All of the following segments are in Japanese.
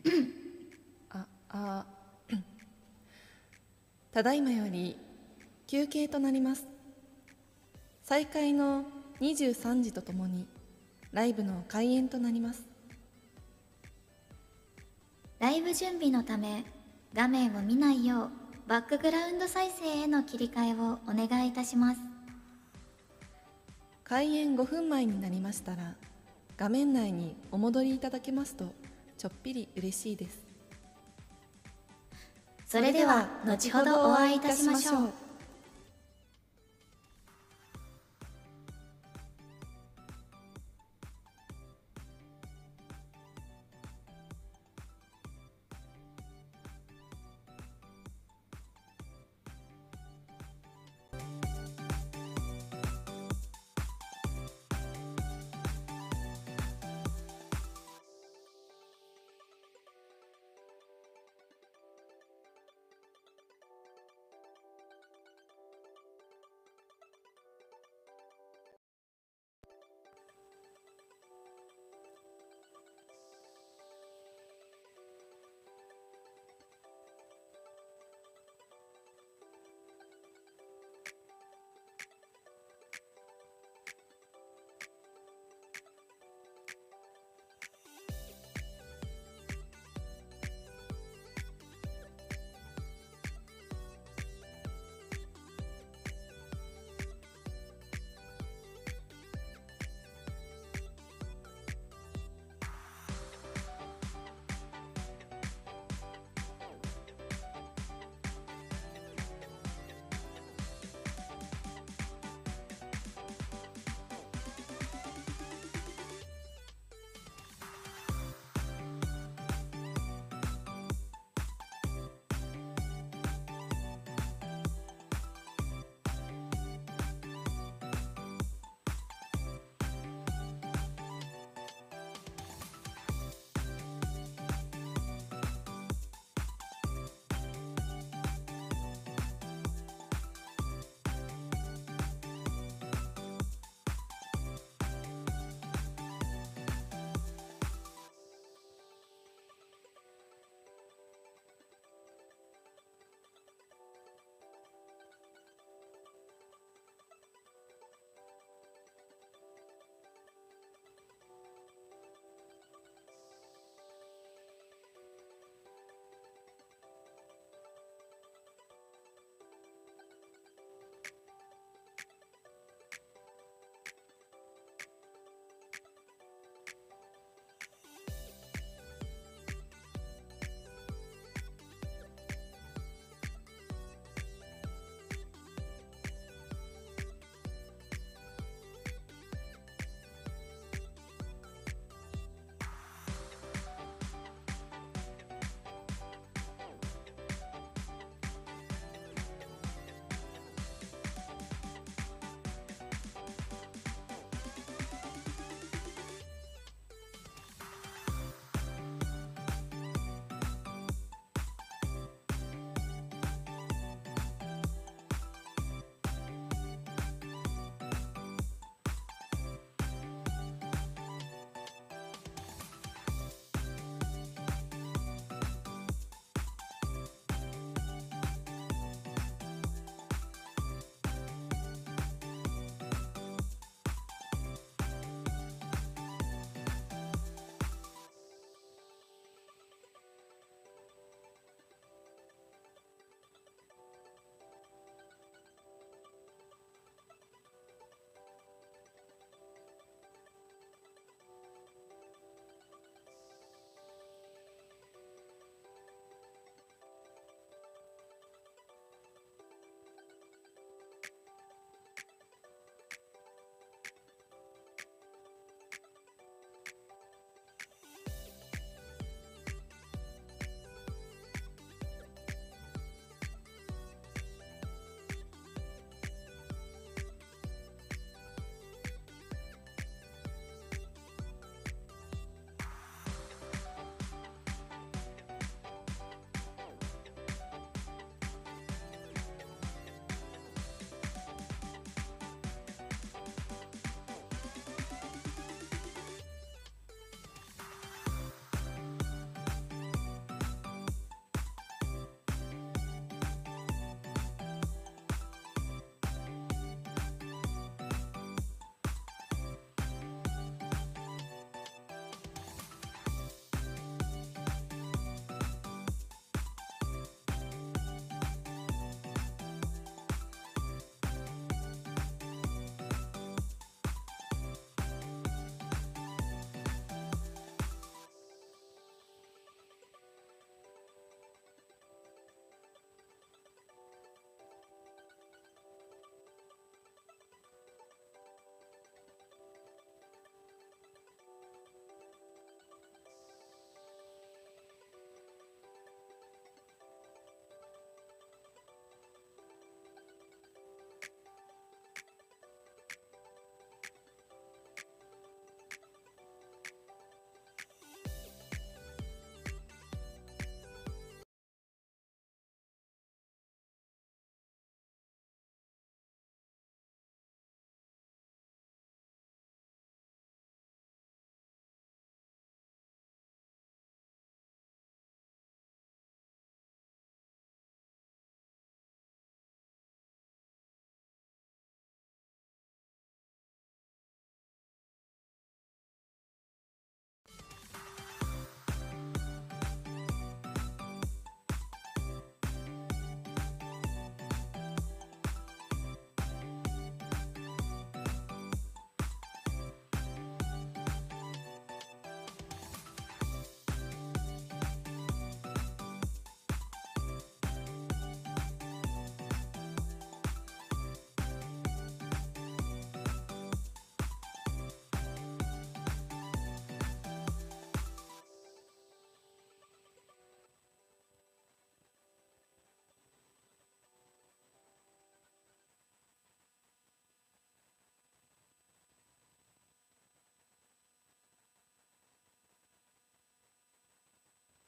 あ、あ、ただいまより休憩となります。再開の23時とともにライブの開演となります。 ライブ準備のため画面を見ないようバックグラウンド再生への切り替えをお願いいたします。 開演5分前になりましたら画面内にお戻りいただけますとちょっぴり嬉しいです。 それでは後ほどお会いいたしましょう。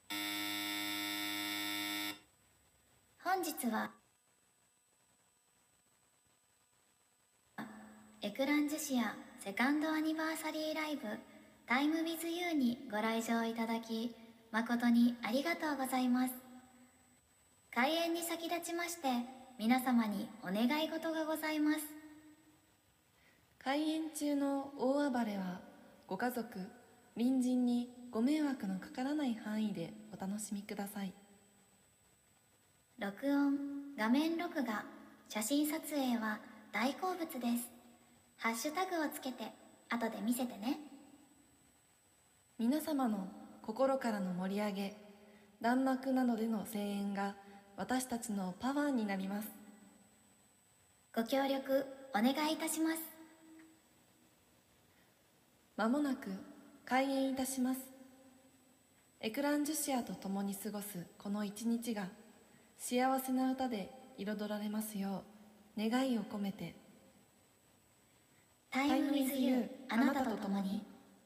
本日はエクランズシアセカンドアニバーサリーライブタイム with you にご来場いただき誠にありがとうございます。開演に先立ちまして皆様にお願い事がございます。 開演中の大暴れはご家族隣人にご迷惑のかからない範囲でお楽しみください。 録音、画面録画、写真撮影は大好物です。ハッシュタグをつけて後で見せてね。 皆様の心からの盛り上げ、弾幕などでの声援が私たちのパワーになります。 ご協力お願いいたします。 まもなく開演いたします。エクランジュシアと共に過ごすこの一日が幸せな歌で彩られますよう願いを込めて。 タイム with you あなたと共に。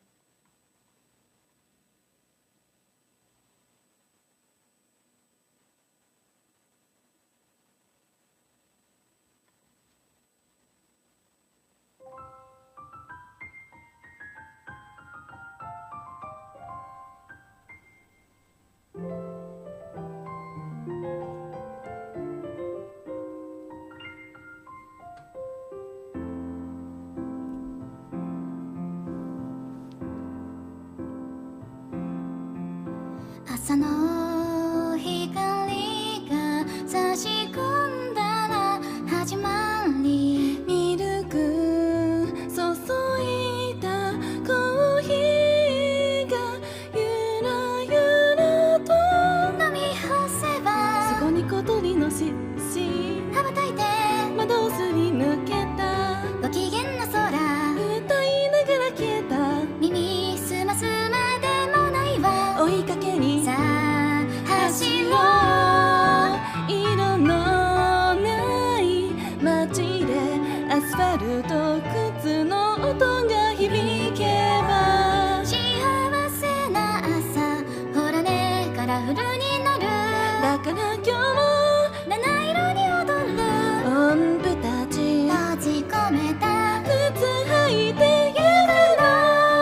朝の光が差し込んだら始まり、 ミルク注いだコーヒーがゆらゆらと飲み干せばそこに小鳥のし羽ばたいて窓をすり抜けたご機嫌な空、 歌いながら消えた耳すますまでもないわ、 追いかけにさあ走ろう、 色のない街でアスファルト靴の音が響けば幸せな朝、ほらねカラフルになる、 だから今日も七色に踊る、 音符たち閉じ込めた靴履いてゆくの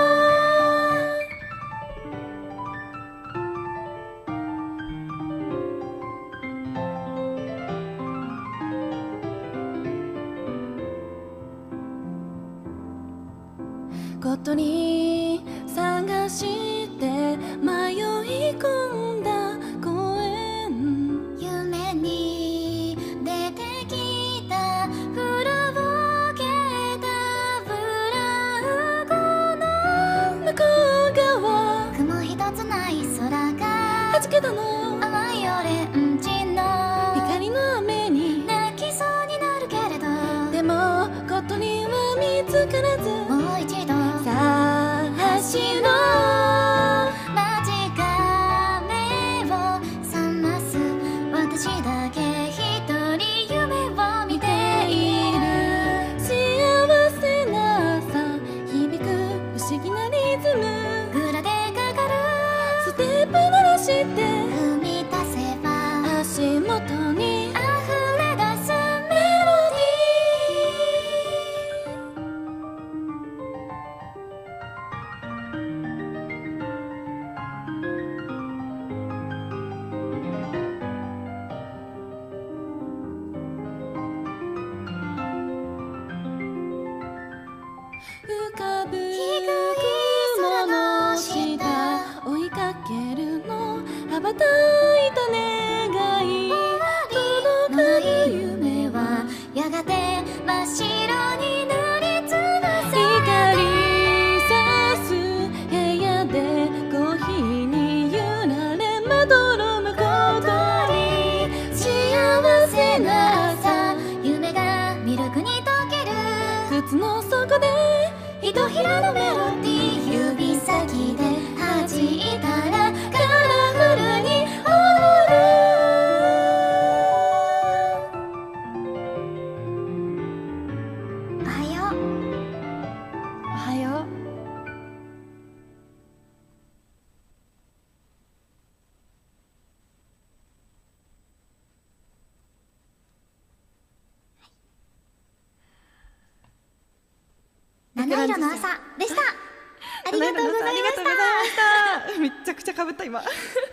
ことに探して迷い込んだ公園、 夢に出てきた古ぼけたブランコの向こう側雲一つない空がはじけたの淡いオレンジの光の雨に泣きそうになるけれど、 でもことには見つからずもう一度さあ走ろう間近目を覚ます私だけ一人夢を見ている、 幸せな朝響く不思議なリズムグラでかかるステップ鳴らして踏み出せば足元に溢れ出すメロデ浮かぶ低い空の下追いかけるの羽ばたいた願い届かぬ夢はやがて真っ白になりつぶさ光さす部屋でコーヒーに揺られまどろむことに幸せな朝、夢がミルクに溶ける靴の底でひとひらのメロディー、指先で弾いたらカラフルに踊る、おはよう。 おはよう。 七色の朝でした。ありがとうございました。 ありがとうございました。めっちゃくちゃ被った今。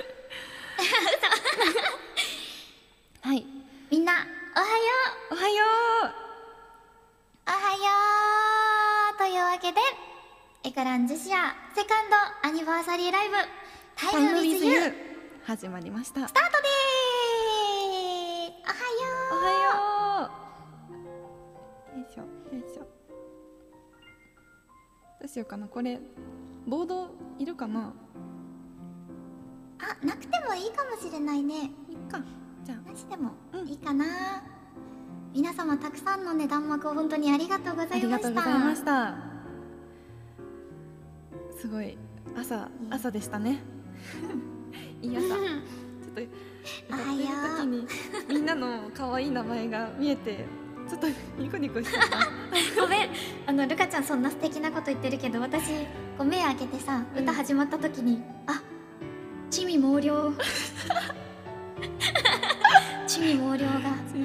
はい。 みんなおはよおはよう。 う。おはよう。というわけで、エクランジュシアセカンドアニバーサリーライブタイムウィズユー始まりました。 スタートでーす。おはよう。 おはよう。よいしょよいしょ。どうしようかな、これボードいるかな。 あ、なくてもいいかもしれないね。 いっか、じゃあなしでもいいかな。皆様たくさんのね弾幕を本当にありがとうございました。 ありがとうございました。すごい朝でしたね。いい朝。ちょっと歌ってる時にみんなの可愛い名前が見えてちょっとニコニコしちゃった。 ごめん、ルカちゃんそんな素敵なこと言ってるけど、私こう目開けてさ、歌始まった時に地味猛量地味猛量が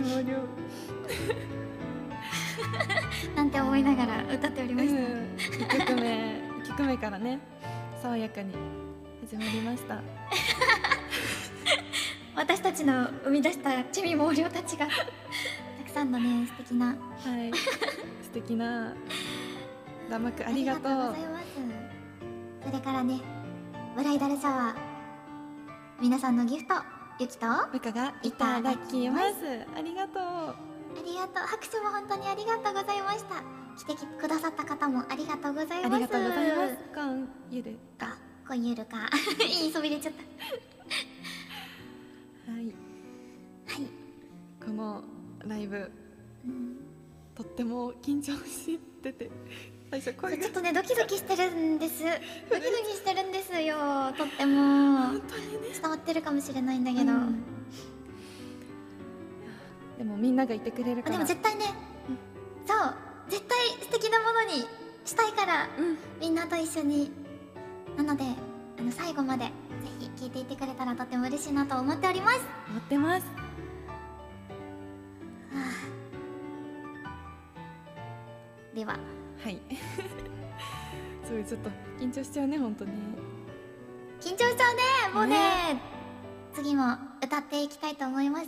なんて思いながら歌っておりました。 1曲目からね爽やかに始まりました。 私たちの生み出した地味猛量たちがたくさんのね素敵な、 はい、素敵な弾幕ありがとう。 ありがとうございます。それからね、ブライダルシャワー皆さんのギフトゆきとルカがいただきます。ありがとう。 ありがとう。拍手も本当にありがとうございました。来てくださった方もありがとうございます。 ありがとうございます。 こんゆるか言いそびれちゃった。 はい、このライブ、とっても緊張してて最初声がちょっとねドキドキしてるんです。ドキドキしてるんですよ。とっても本当にね伝わってるかもしれないんだけど、 でもみんながいてくれるから。 でも絶対ね、そう絶対素敵なものにしたいから、みんなと一緒に。なので最後までぜひ聴いていてくれたらとても嬉しいなと思っております。 思ってます。 でははいすごいちょっと緊張しちゃうね、本当に緊張しちゃうね。もうね次も歌っていきたいと思います。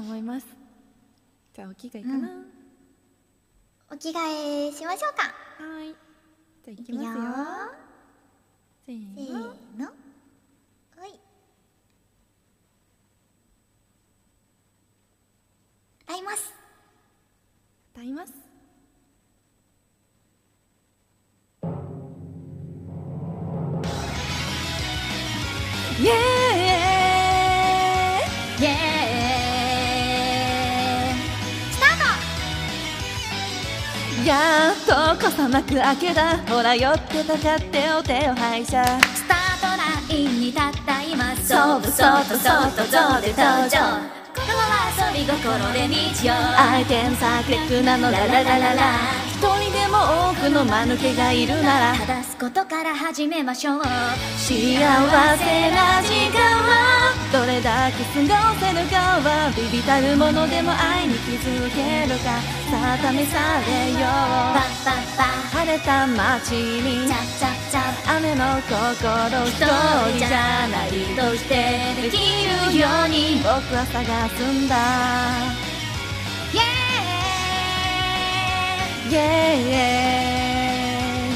じゃあお着替えかな、 お着替えしましょうか。 はい、じゃあいきますよ。せーの。 はい、歌います。 イエーイイエーイスタート。 やっと傘幕開けた。ほら寄ってたかってお手を拝借。 スタートラインに立った今、そぶそっとそっと象で登場。ここは遊び心で日常。 相手に叫ぶ名のラララララ。一人でも多くの間抜けがいるなら正すことから始めましょう。 幸せな時間はどれだけ過ごせるかは、ビビたるものでも愛に気づけるか、さあ試されよう。 パッパッパ晴れた街にチャッチャッチャッ、 雨の心一人じゃないとしてできるように僕は探すんだ。 イエーイイエーイイエ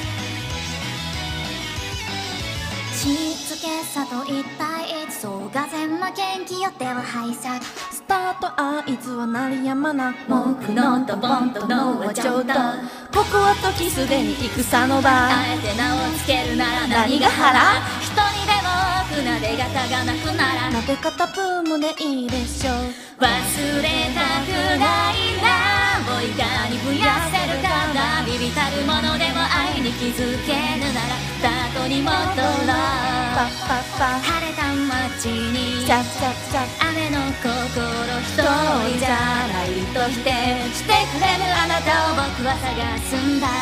しつけさと一体一層が全魔元気よ手を拝借。 スタート合図は鳴りやまな。 文句のドボンとノーは冗談。 ここは時すでに戦の場。 あえて名をつけるなら何が腹。一人でも多くなで方がなくならなで方プームでいいでしょう。 忘れたくないな。もういかに増やせるかな。ビビたるものでも愛に気づけるならスタートに戻ろう。 パッパッパ晴れた街にチャッチャッチャッ、 雨の心一人じゃないとしてくれるあなたを僕は探すんだ。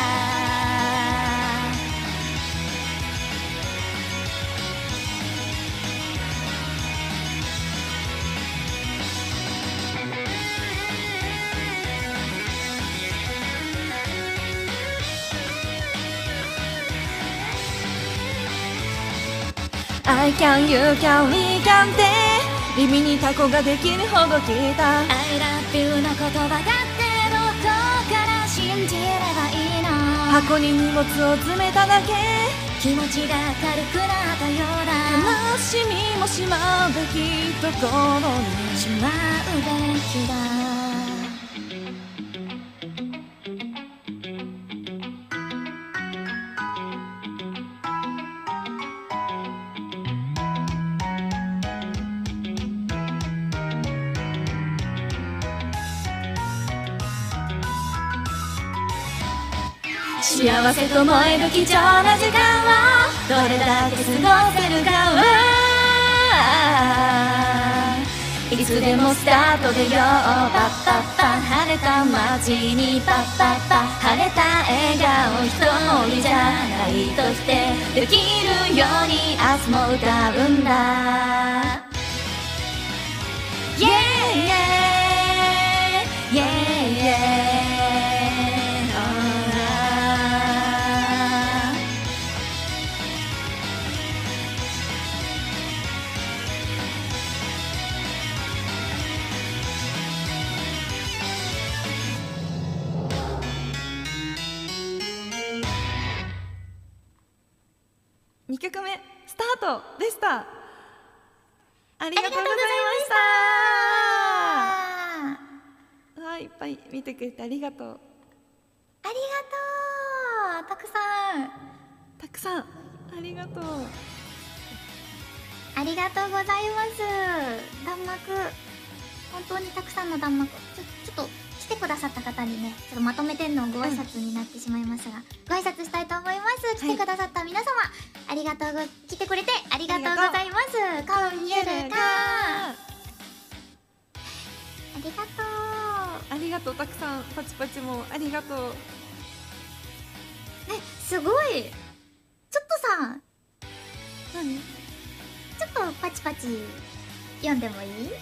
I can, you can, we can って耳にタコができるほど聞いた I love you の言葉だってどこから信じればいいの。 箱に荷物を詰めただけ気持ちが軽くなったようだ。 悲しみもしまうべきところにしまうべきだ。 幸せと思える貴重な時間はどれだけ過ごせるかはいつでもスタートでよパッパッパ晴れた街にパッパッパ晴れた笑顔一人じゃないとしてできるように明日も歌うんだ Yeah yeah yeah yeah2曲目スタートでした。ありがとうございました。わあ、いっぱい見てくれてありがとう。 ありがとう、たくさんたくさんありがとう。 ありがとうございます。弾幕本当にたくさんの弾幕ちょっと来てくださった方にねちょっとまとめてんのご挨拶になってしまいますが、ご挨拶したいと思います。来てくださった皆様、ありがとう来てくれてありがとうございます。こんゆるかありがとう。 ありがとう。たくさんパチパチもありがとう。 すごい。ちょっとさ何？ ちょっとパチパチ読んでもいい？ うん。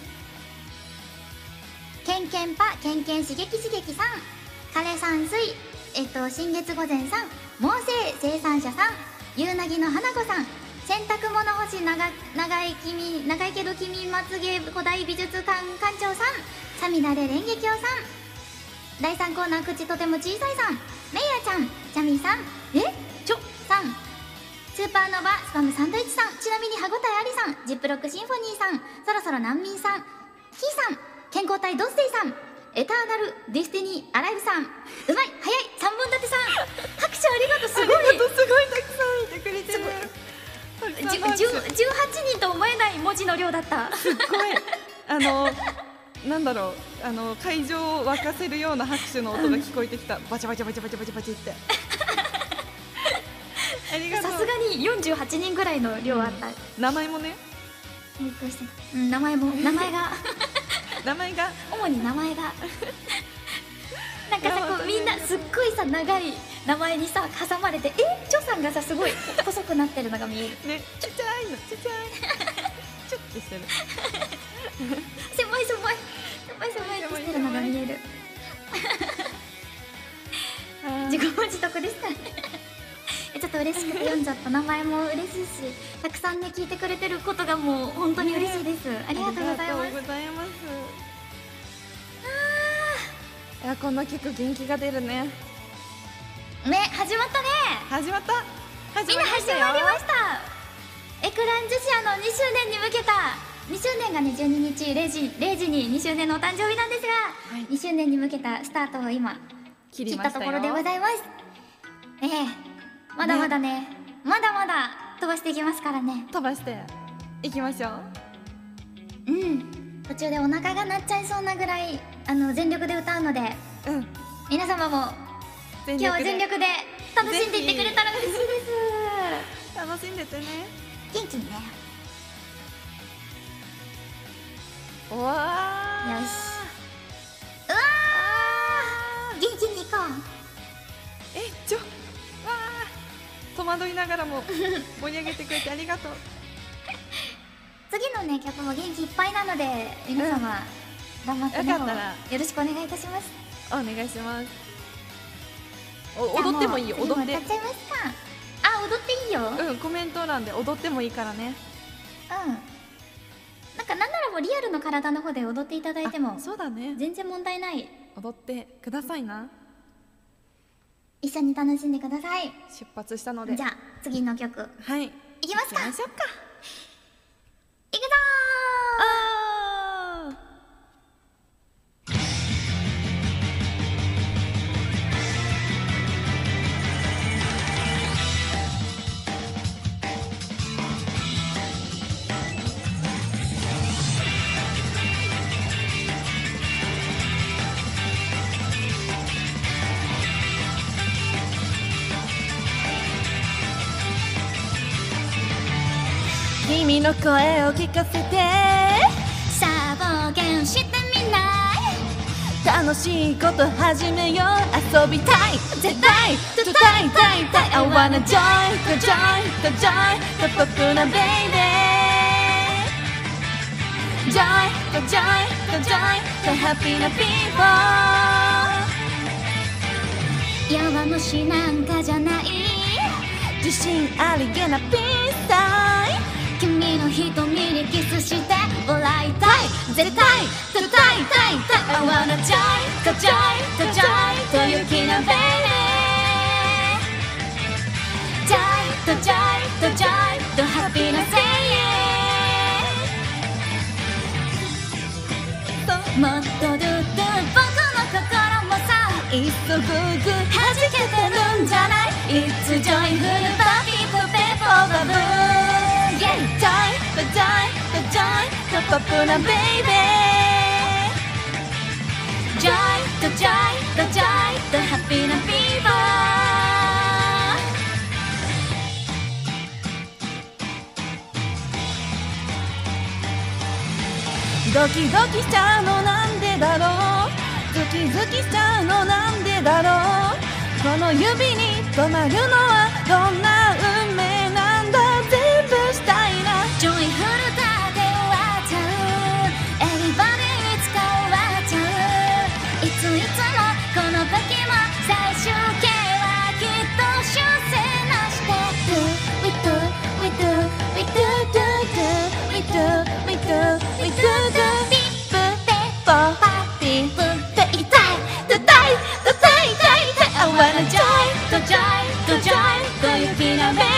ケンケンパケンケン刺激刺激さん、枯山水新月御前さん、猛星生産者さん、夕凪の花子さん、洗濯物干し長いけど君まつげ古代美術館館長さん、さみだれ蓮華経さん、第3コーナー口とても小さいさん、めいやちゃん、チャミさん、さん、スーパーノバスパムサンドイッチさん、ちなみに歯ごたえありさん、ジップロックシンフォニーさん、そろそろ難民さん、キーさん、健康体ドッセイさん、エターナルディスティニーアライブさん、うまい早い3本立てさん、拍手ありがとう。すごいありがとう。すごいたくさんいてくれてる。 18人と思えない文字の量だった。 すっごいなんだろう会場を沸かせるような拍手の音が聞こえてきた。バチャバチャバチャバチャバチャバチャってありがとう。 さすがに48人ぐらいの量あった。 名前もね、 びっくりした。名前が名前が主に名前がなんかさこうみんなすっごいさ長い名前にさ挟まれてチョさんがさすごい細くなってるのが見えるね、ちっちゃいのちっちゃいちょっとしてる狭いってしてるのが見える自己満自得ですからねちょっと嬉しくて読んじゃった。名前も嬉しいしたくさんね聞いてくれてることがもう本当に嬉しいです。ありがとうございます。 ありがとうございます。いや、この曲元気が出るね。 始まったね。 始まった。 みんな始まりました。エクランジュシアの2周年に向けた2周年がね12日0時に2周年のお誕生日なんですが、2周年に向けたスタートを今切ったところでございます。まだまだねまだまだ飛ばしていきますからね。 飛ばしていきましょう。 途中でお腹が鳴っちゃいそうなぐらい全力で歌うので、皆様も今日は全力で楽しんでいってくれたら嬉しいです。 楽しんでてね。 元気にね。 おわよし。うわー元気にいこう。 戸惑いながらも盛り上げてくれてありがとう。 次のね曲も元気いっぱいなので皆様、頑張ってね。 よかったらよろしくお願いいたします。 お願いします。踊ってもいいよ。踊って。 歌っちゃいますか。踊踊っていいよ。うん。 コメント欄で踊ってもいいからね。 なんならもうリアルの体の方で踊っていただいてもそうだね、 全然問題ない。 踊ってくださいな。 一緒に楽しんでください。 出発したので、 じゃあ次の曲はいいきますか。 行きましょうか。 いくぞ君の声を聞かせて、 さあ冒険してみない？ 楽しいこと始めよう。遊びたい、絶対歌いたい I wanna join the pop な baby Join the happy な people。 弱虫なんかじゃない、 自信ありげなピースタイム。 君の瞳にキスして笑いたい、絶対歌いたい I wanna join the雪な baby Join the happy な say もっとドゥドゥ僕の心もさいっそグーグー弾けてるんじゃない。 It's joyful party to pay for the blue Yeah the pop な baby Joy the happy な people。 ドキドキしちゃうのなんでだろう、ズキズキしちゃうのなんでだろう、この指に止まるのはどんな運命なんだ、全部したいな。 ジョイフルだで終わっちゃう、エリバディいつか終わっちゃう、いつもこの時も最終形はきっと修正なして We do We do We do We do We do We do We do ピップペッパパピップって痛い痛いI wanna joy the雪な baby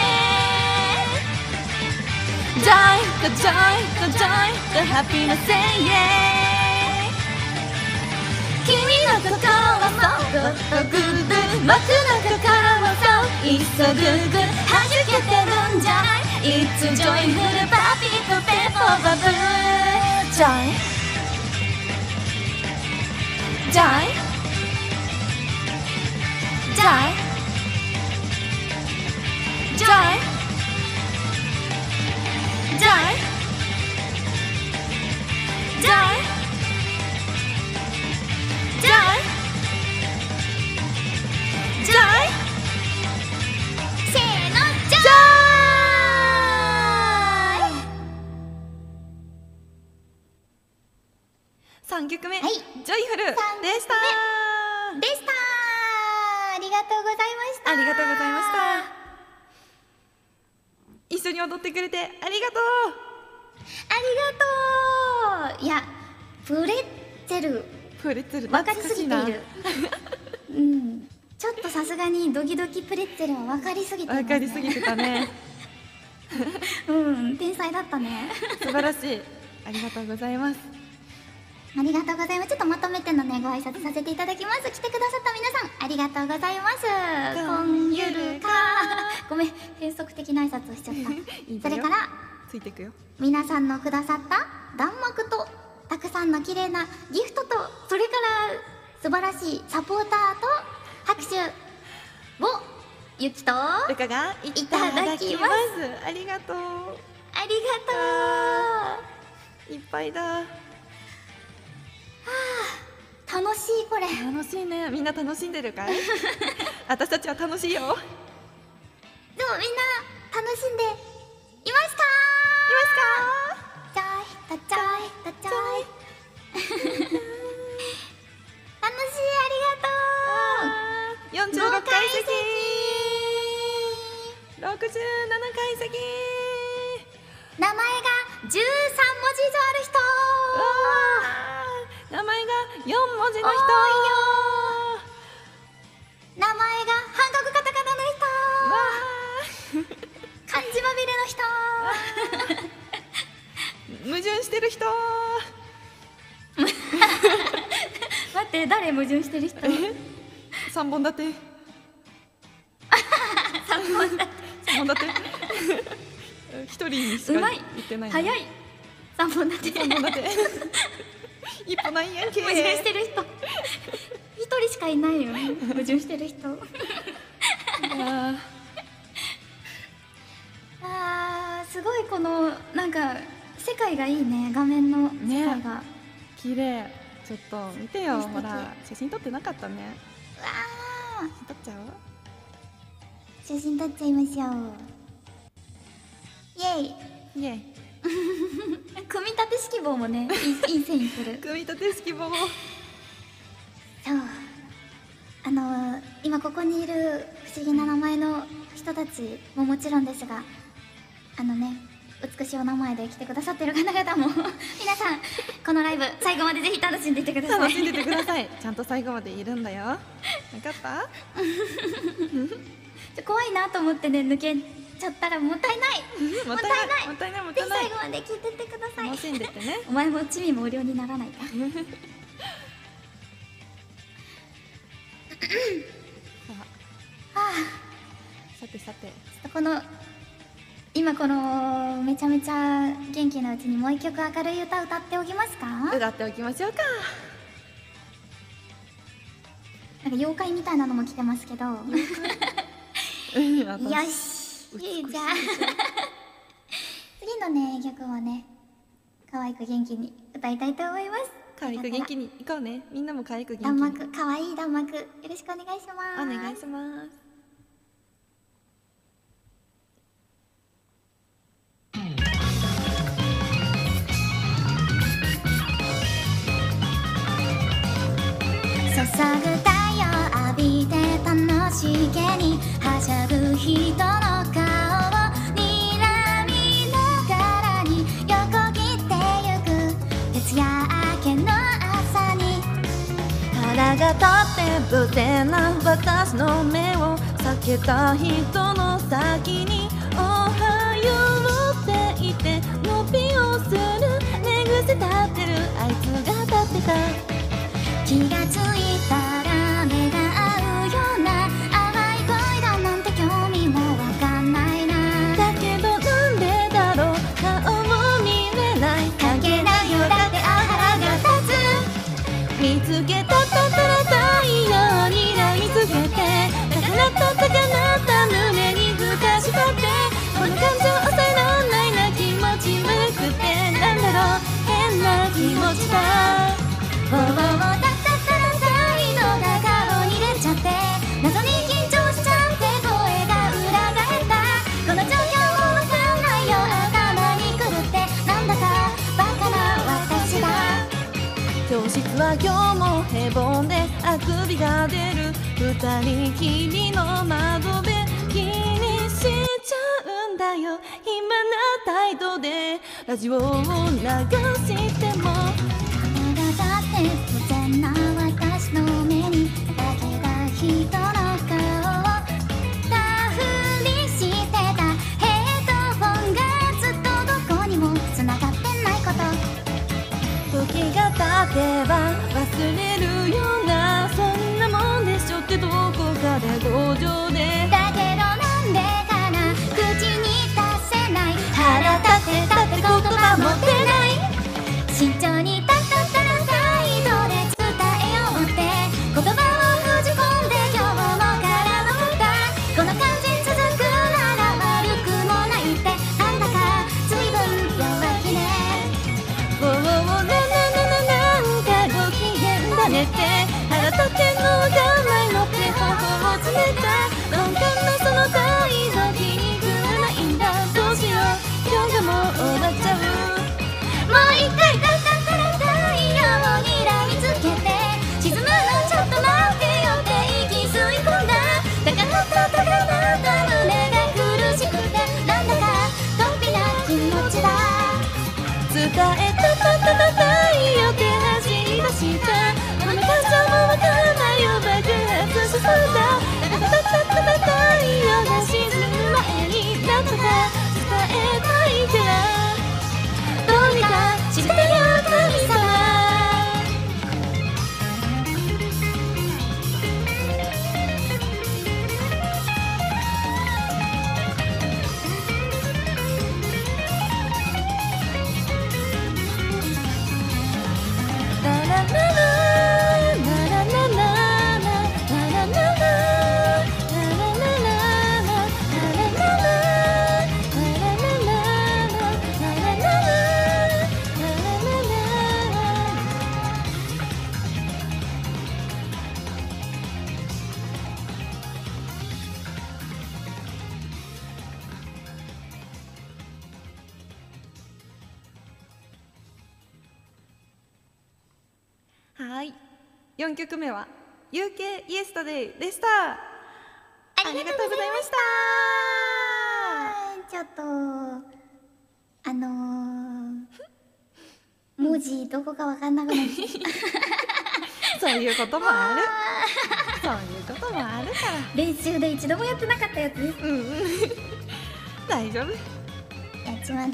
Joy the happy な say yeah。 君の心はそうグッグッ僕の心はそういっそグーグー弾けてるんじゃない。 It's joyful party to pay for the blue Joy せーのジョ 3曲目、 はいジョイフルでした。 イでした。ありがとうございました。 ありがとうございました。一緒に踊ってくれてありがとありがとう。いや、プレッツェルう。プレッツェル分かりすぎてい懐かしる。ちょっとさすがにドキドキプレッツェルは分かりすぎてますね。 分かりすぎてたね。 天才だったね。 素晴らしい。ありがとうございます。 ありがとうございます。ちょっとまとめてのね、ご挨拶させていただきます。来てくださった皆さん、ありがとうございます。こんゆるか。ごめん、変則的な挨拶をしちゃった。 いいんだよそれから、 ついていくよ。 皆さんのくださった弾幕と、たくさんの綺麗なギフトと、それから素晴らしいサポーターと拍手をゆきとあルカがいただきます。 ありがとう。 りがとう。 いっぱいだ。 楽しいこれ。 楽しいね。みんな楽しんでるかい？私たちは楽しいよ。 でもみんな楽しんでいますか？ジョイとジョイとジョイ。楽しい、ありがとう。 46回席。 名前が13文字以上ある人。 名前が4文字の人。 名前が半角カタカナの人。漢字まみれの人。 矛盾してる人。 待って、誰矛盾してる人 3本立て。 3本立て。 3本立て。一人にしかうまい。 言ってない。 早い。3本立て。 3本立て。一歩ないやんけ。 矛盾してる人。1人しかいないよ。矛盾してる人。すごいこのなんか世界がいいね。画面の世界が。 綺麗。ちょっと見てよ。ほら、写真撮ってなかったね。 わあ。 撮っちゃう？ 写真撮っちゃいましょう。イエイ。 イエイ。 組み立て式棒もね、いい線いってる。 組み立て式棒。 そう。今ここにいる不思議な名前の人たちももちろんですが、美しいお名前で来てくださってる方々も皆さんこのライブ最後までぜひ楽しんでいってください。 楽しんでてください。ちゃんと最後までいるんだよ。分かった？ 怖いなと思ってね、抜けちゃったらもったいない。 もったいない。もったいない。もっぜひたいない。 最後まで聞いてってください。 楽しんでってね。 お前も地味も無料にならないか。 さてさて、 今このめちゃめちゃ元気なうちにもう一曲明るい歌歌っておきますか？ 歌っておきましょうか。 なんか妖怪みたいなのも来てますけど。よし。じゃあ次のね曲はね、可愛く元気に歌いたいと思います。 可愛く元気にいこうね。みんなも可愛く元気に。 弾幕、可愛い弾幕、よろしくお願いします。 お願いします。 注ぐ太陽浴びて楽しげにはしゃぐ人の顔を睨みながらに横切ってゆく徹夜明けの朝に、 腹が立って無勢な私の目を避けた人の先におはようって言って伸びをする寝癖立ってるあいつが立ってた。 気がついたら目が合うような淡い恋だなんて興味もわかんないな。 だけどなんでだろう顔も見れない関係ないよだって腹が立つ。 見つけたたたら太陽にらみつけて高鳴った高鳴った胸にふかしたってこの感情抑えらんないな気持ち悪くてなんだろう変な気持ちだ。 だったら太陽が顔に出ちゃって謎に緊張しちゃって声が裏返った。この状況わかんないよ頭にくるってなんだかバカな私だ。 教室は今日も平凡であくびが出る二人きりの窓辺気にしちゃうんだよ暇な態度でラジオを流してもだって不全な私の目にかけた人の顔をたふりしてたヘッドホンがずっとどこにも繋がってないこと。 時が経てば忘れるようなそんなもんでしょってどこかで同情でだけどなんでかな口に出せない腹立てたって言葉持ってない慎重にたったら態度で伝えようって言葉を封じ込んで今日もからの歌この感じ続くなら悪くもないってなんだか随分弱気ね。 おおおなんかご機嫌だねって腹立ってんのわかんないのって頬をつめた鈍感なその態度気に食わないんだどうしよう今日がもう終わっちゃうもうはい、4曲目は UK Yesterday でした。 ありがとうございました。ちょっと文字どこかわかんなくなってそういうこともある。そういうこともあるから。 練習で一度もやってなかったやつです。 大丈夫。 やっちまった。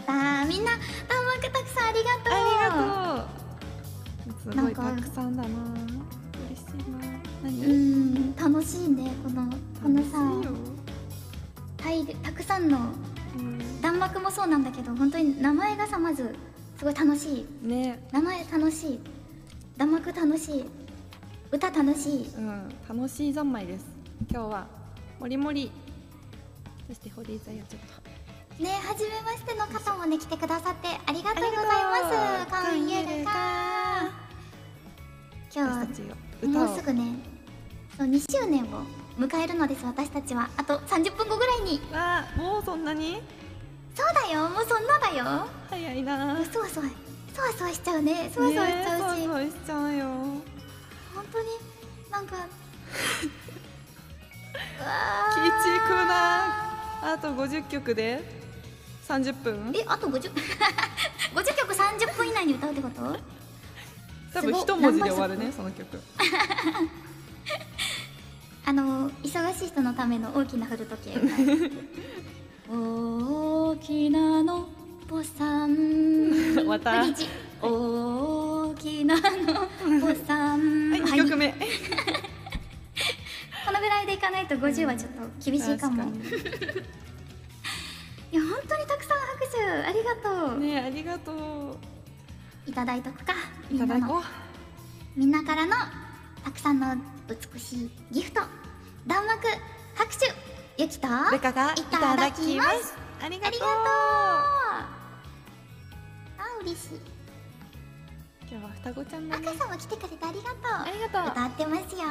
みんな弾幕たくさんありがとう。 ありがとう。すごいたくさんだな。嬉しいな。何？ 楽しいね。このさ、たくさんの弾幕もそうなんだけど、本当に名前がさ、まずすごい楽しいね。名前楽しい、弾幕楽しい、歌楽しい。 楽しい三昧です。今日はもりもり、そして堀井座やちょっとね、初めましての方もね来てくださってありがとうございます。かんゆるか。今日もうすぐね、そう2周年を迎えるのです。私たちはあと30分後ぐらいに。 もうそんなに？ そうだよ、もうそんなだよ。 早いな。 そわそわしちゃうね。そわそわしちゃうし。 そわそわしちゃうよ。 本当になんか気ちくな。あと50曲で30分？ あと50 50曲30分以内に歌うってこと？ 多分一文字で終わるね、その曲。 忙しい人のための大きな古時計。大きなのぼさん。 また。 大きなのぼさん。 2曲目。 このぐらいでいかないと50はちょっと厳しいかも。いや本当にたくさん拍手ありがとう。 ね、ありがとう。 いただいとくか。 いただこう。 みんなからのたくさんの美しいギフト、弾幕、拍手、ゆきとルカがいただきます。ありがとう。 嬉しい。 今日は双子ちゃんだね。 赤さんも来てくれてありがとう。 ありがとう。 歌ってますよ。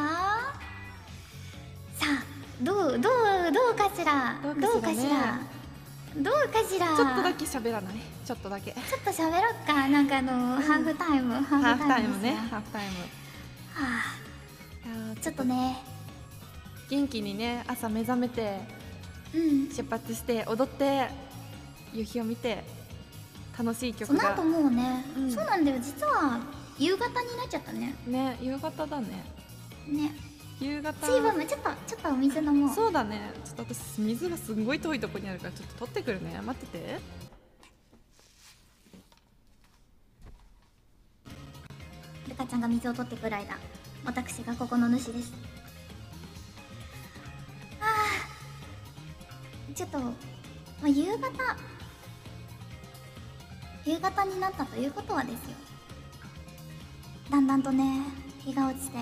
さあ、どうかしら。どうかしら。 ちょっとだけ喋らない。ちょっとだけ。 ちょっと喋ろっか。なんかハーフタイム。ハーフタイムね。 ハーフタイム。 ちょっとね。 元気にね、朝目覚めて。出発して踊って夕日を見て楽しい曲が。 その後もうね、そうなんだよ。実は夕方になっちゃったね。 ね、夕方だね。 ね。 夕方。 水分もちょっとお水飲もう。 そうだね。ちょっと私水がすんごい遠いところにあるからちょっと取ってくるね。待ってて。 ルカちゃんが水を取ってくる間、私がここの主です。ちょっと、夕方になったということはですよ、だんだんとね、日が落ちて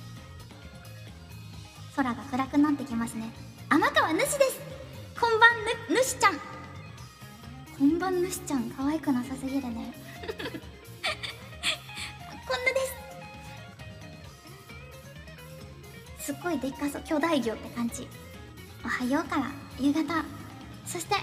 空が暗くなってきますね。天川主です。こんばん主ちゃん。こんばん主ちゃん、可愛くなさすぎるね。こんなです。すっごいでっかそう、巨大魚って感じ。おはようから夕方、そして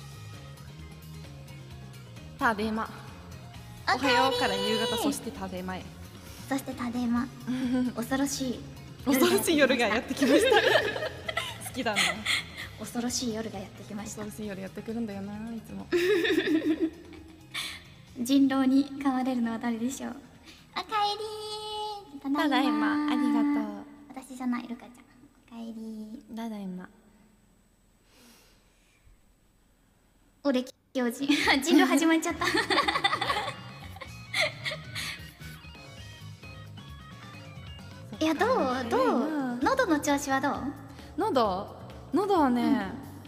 たでま。おはようから夕方、そしてたでまへ。 そしてたでま。恐ろしい夜がやってきました。好きだね。 恐ろしい夜がやってきました。 恐ろしい夜やってくるんだよな、いつも。 人狼に飼われるのは誰でしょう。おかえり。 ただいま。ありがとう。 私じゃない、ルカちゃん。おかえり。 ただいま。 俺狂人。人狼始まっちゃった。いや、どう喉の調子はどう？ 喉はね、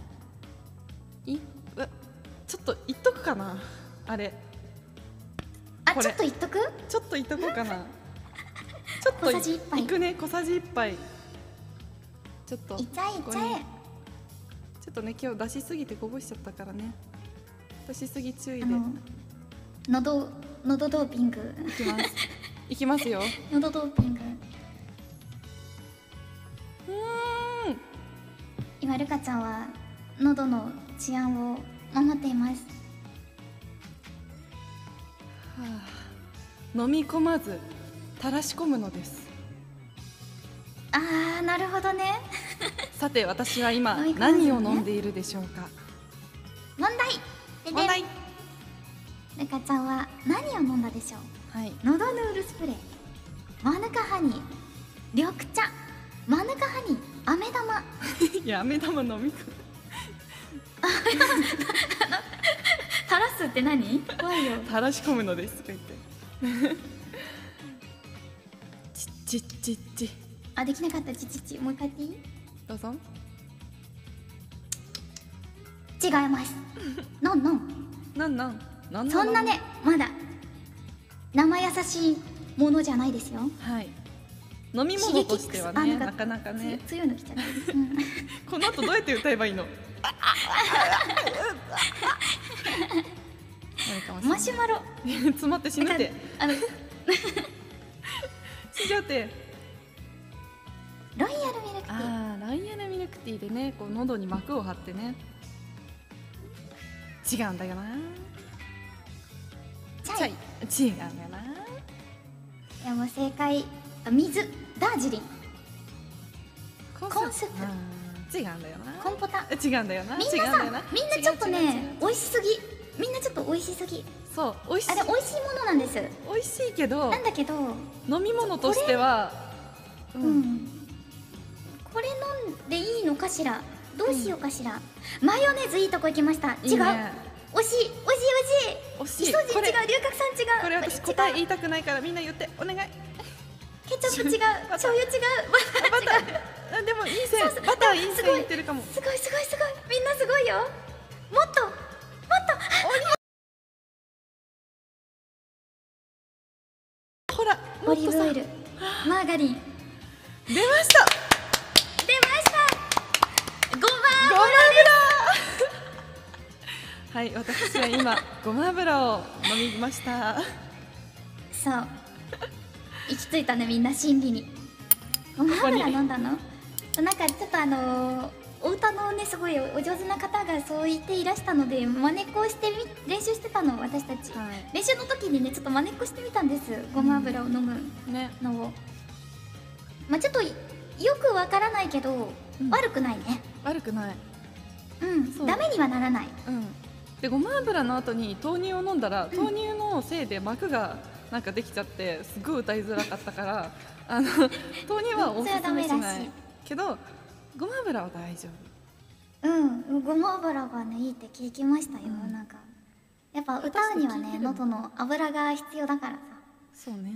ちょっと言っとくかな、あれ。 ちょっと言っとく？ ちょっと言っとこうかな。 小さじ1杯いくね、小さじ1杯。ちょっといっちゃえいっちゃえ。 ちょっとね、今日出しすぎてこぼしちゃったからね、出しすぎ注意で。 喉ドーピング。 いきますいきますよ。 喉ドーピング。今ルカちゃんは喉の治安を守っています。 飲み込まず垂らし込むのです。 あー、なるほどね。 さて私は今飲み込まずね何を飲んでいるでしょうか。 問題。 問題。 ルカちゃんは何を飲んだでしょう。 はい。 のどヌールスプレー、マヌカハニー、緑茶、マヌカハニー、飴玉。 いや、飴玉飲み込む。 垂らすって何？怖いよ。 垂らし込むのですとか言ってちっちっちっち。 あ、できなかった。もう一回言っていい？ どうぞ。 違います。のんのん。 なんそんなね、まだ生優しいものじゃないですよ。 はい。飲み物としてはね、なかなかね。 強いの来ちゃった。 この後どうやって歌えばいいの？ マシュマロ。 詰まって死ぬって。死んじゃって。 ロイヤルミルクティー。 ああ、ロイヤルミルクティーでね、こう喉に膜を張ってね。違うんだよな。 チャイ。 違うんだよな。 いや、もう正解。水、ダージリン、コーンスープ。 違うんだよな。 コンポタ。 違うんだよな。 みんなさ、みんなちょっとね、美味しすぎ。みんなちょっと美味しすぎ。 そう、美味しい。 あれ美味しいものなんです。 美味しいけど。 なんだけど。 飲み物としては。 これ飲んでいいのかしら。どうしようかしら。マヨネーズいいとこ行きました。違う。惜しい。イソジン違う。龍角散違う。 これ私答え言いたくないからみんな言ってお願い。 ケチャップ違う。醤油違う。バター違う。 でもいい線。バターいい線いってるかも。 すごい。みんなすごいよ。もっと。 ほら、 オリーブオイル、マーガリン。 出ました。 ごま油。 はい、私は今ごま油を飲みました。 そう。行き着いたね、みんな心理に。ごま油飲んだの？なんかちょっとお歌のね、すごいお上手な方がそう言っていらしたので、真似っこをして練習してたの、私たち。練習の時にね、ちょっと真似っこしてみたんです。ごま油を飲むのを。まあちょっとよくわからないけど、悪くないね。 悪くない。 ダメにはならない。 で、ごま油の後に豆乳を飲んだら、豆乳のせいで膜がなんかできちゃってすごい歌いづらかったから豆乳はおすすめしないけど、ごま油は大丈夫。ごま油がね、いいって聞きましたよ。なんかやっぱ歌うにはね、喉の油が必要だからさ。 そうね。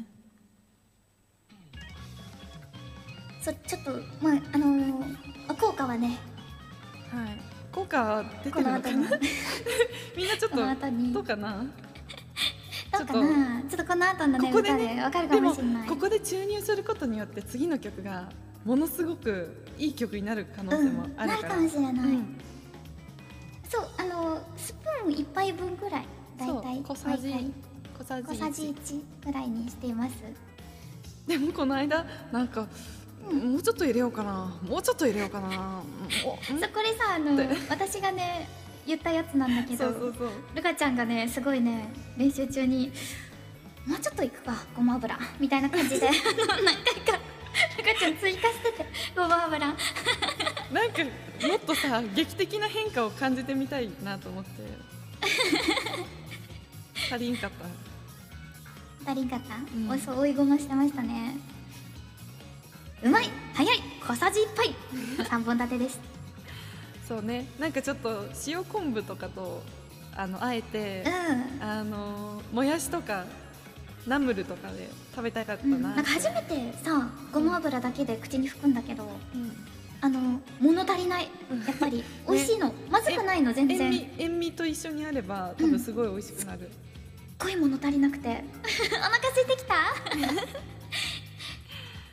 ちょっとまあ効果はね、 効果は出てるのかな。みんなちょっとどうかな。 ちょっとこの後のね、歌でわかるかもしれない。 ここで注入することによって次の曲がものすごくいい曲になる可能性もあるから。 なるかもしれない。そう、スプーン1杯分ぐらい、だいたい小さじ 1ぐらいにしています。 でもこの間なんかもうちょっと入れようかな、もうちょっと入れようかな。 これさ、私がね言ったやつなんだけど、ルカちゃんがね、すごいね、練習中にもうちょっといくか、ごま油みたいな感じで何回かルカちゃん追加してて、ごま油なんかもっとさ、劇的な変化を感じてみたいなと思って足りんかった。 そう、追いごましてましたね。うまい、早い、小さじ1杯3本立てです。 そうね、なんかちょっと塩昆布とかとあえて、もやしとかナムルとかで食べたかったな。 なんか初めてさ、ごま油だけで口に含んだけど、物足りない。やっぱり美味しいの、まずくないの、全然。 塩味と一緒にあれば多分すごい美味しくなる。 すっごい物足りなくてお腹空いてきた。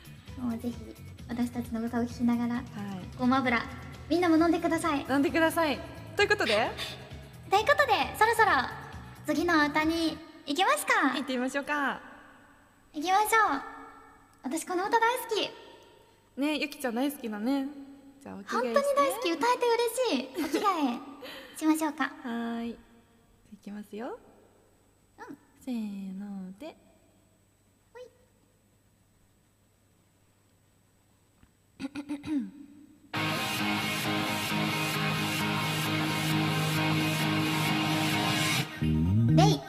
ぜひ私たちの歌を聴きながらはい、 ごま油みんなも飲んでください。 飲んでください。ということでということでそろそろ次の歌に行きますか。 行ってみましょうか。 行きましょう。私この歌大好き。 ね、ゆきちゃん大好きだね。じゃあお着替えして。 本当に大好き。歌えて嬉しい。お着替えしましょうか。 はーい。いきますよ。せーので。 レイ。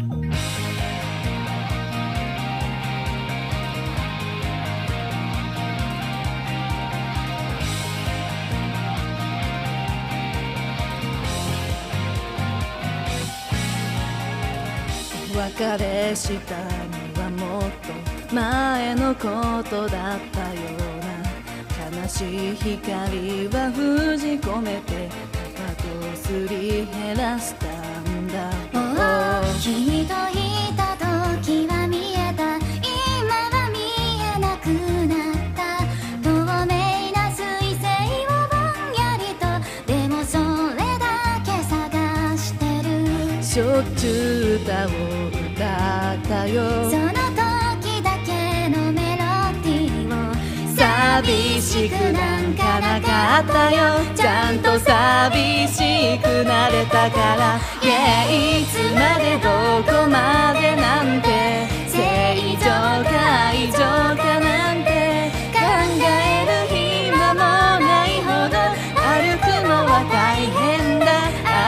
別れしたのはもっと前のことだったような。悲しい光は封じ込めて高とすり減らしたんだ。 きっといた時は見えた、今は見えなくなった。透明な彗星をぼんやりと、でもそれだけ探してる。 しょっちゅう歌を歌ったよ。 その時だけのメロディーを。 寂しくなんかなかったよ。ちゃんと寂しくなれたから。いつまでどこまでなんて、正常か異常かなんて考える暇もないほど歩くのは大変だ。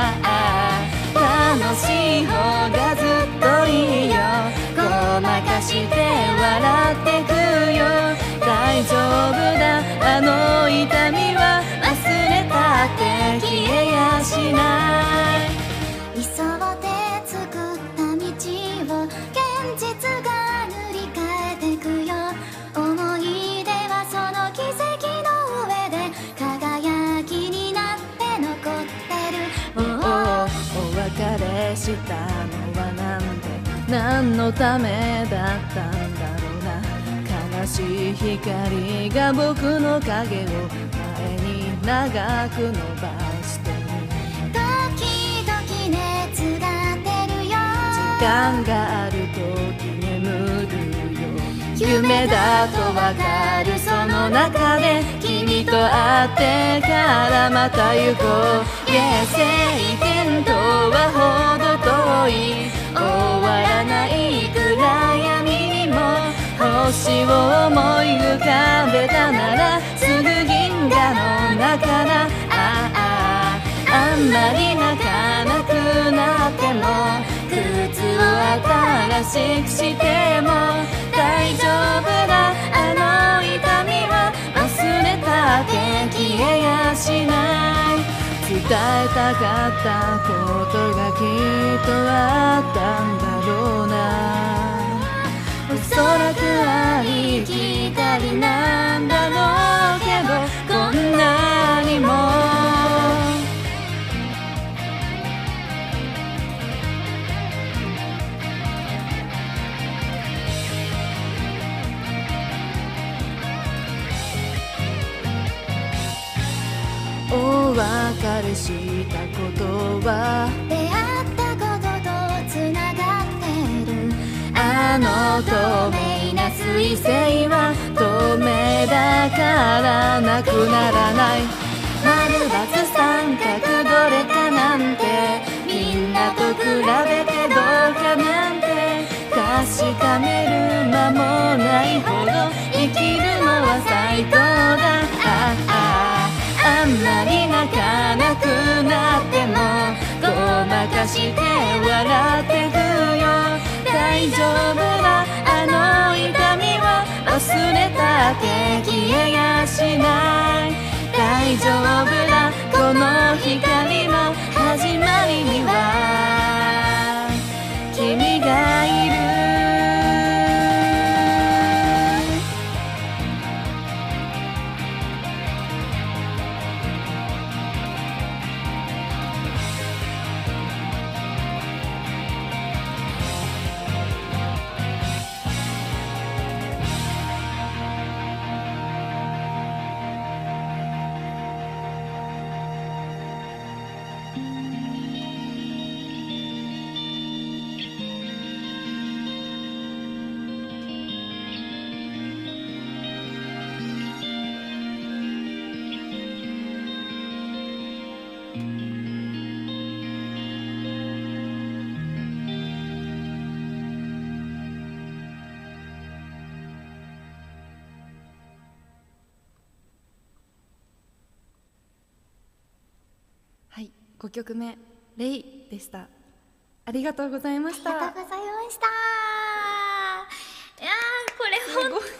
楽しい方がずっといいよ。ごまかして笑ってくよ。大丈夫だ、あの痛みは忘れたって消えやしない。 急って作った道を現実が塗り替えてくよ。思い出はその奇跡の上で輝きになって残ってる。 お別れしたのはなんで、何のためだったんだろうな。悲しい光が僕の影を前に長く伸ばしてる。 時々熱が出るよ。 時間がある時眠るよ。夢だとわかるその中で、君と会ってからまた行こう。晴天とはほど遠い、終わらない暗闇にも星を思い浮かべたなら、すぐ銀河の中だ。あんまり泣かなくなっても、靴を新しくしても大丈夫だ。あの痛みは忘れたって消えやしない。伝えたかったことがきっとあったんだろうな。おそらくありきたりなんだろうけど、こんなにもお別れしたことは、 出会ったこととつながってる。 あの透明な彗星は透明だからなくならない。丸×三角どれかなんて、みんなと比べてどうかなんて確かめる間もないほど生きるのは最高だ。あんまり泣かなくなってもごまかして笑ってくよ。大丈夫だ、あの痛みは忘れたって消えやしない。大丈夫だ、この光の始まりには君がいる。 5曲目レイでした。ありがとうございました。 ありがとうございました。いやー、これ本当に歌えるのが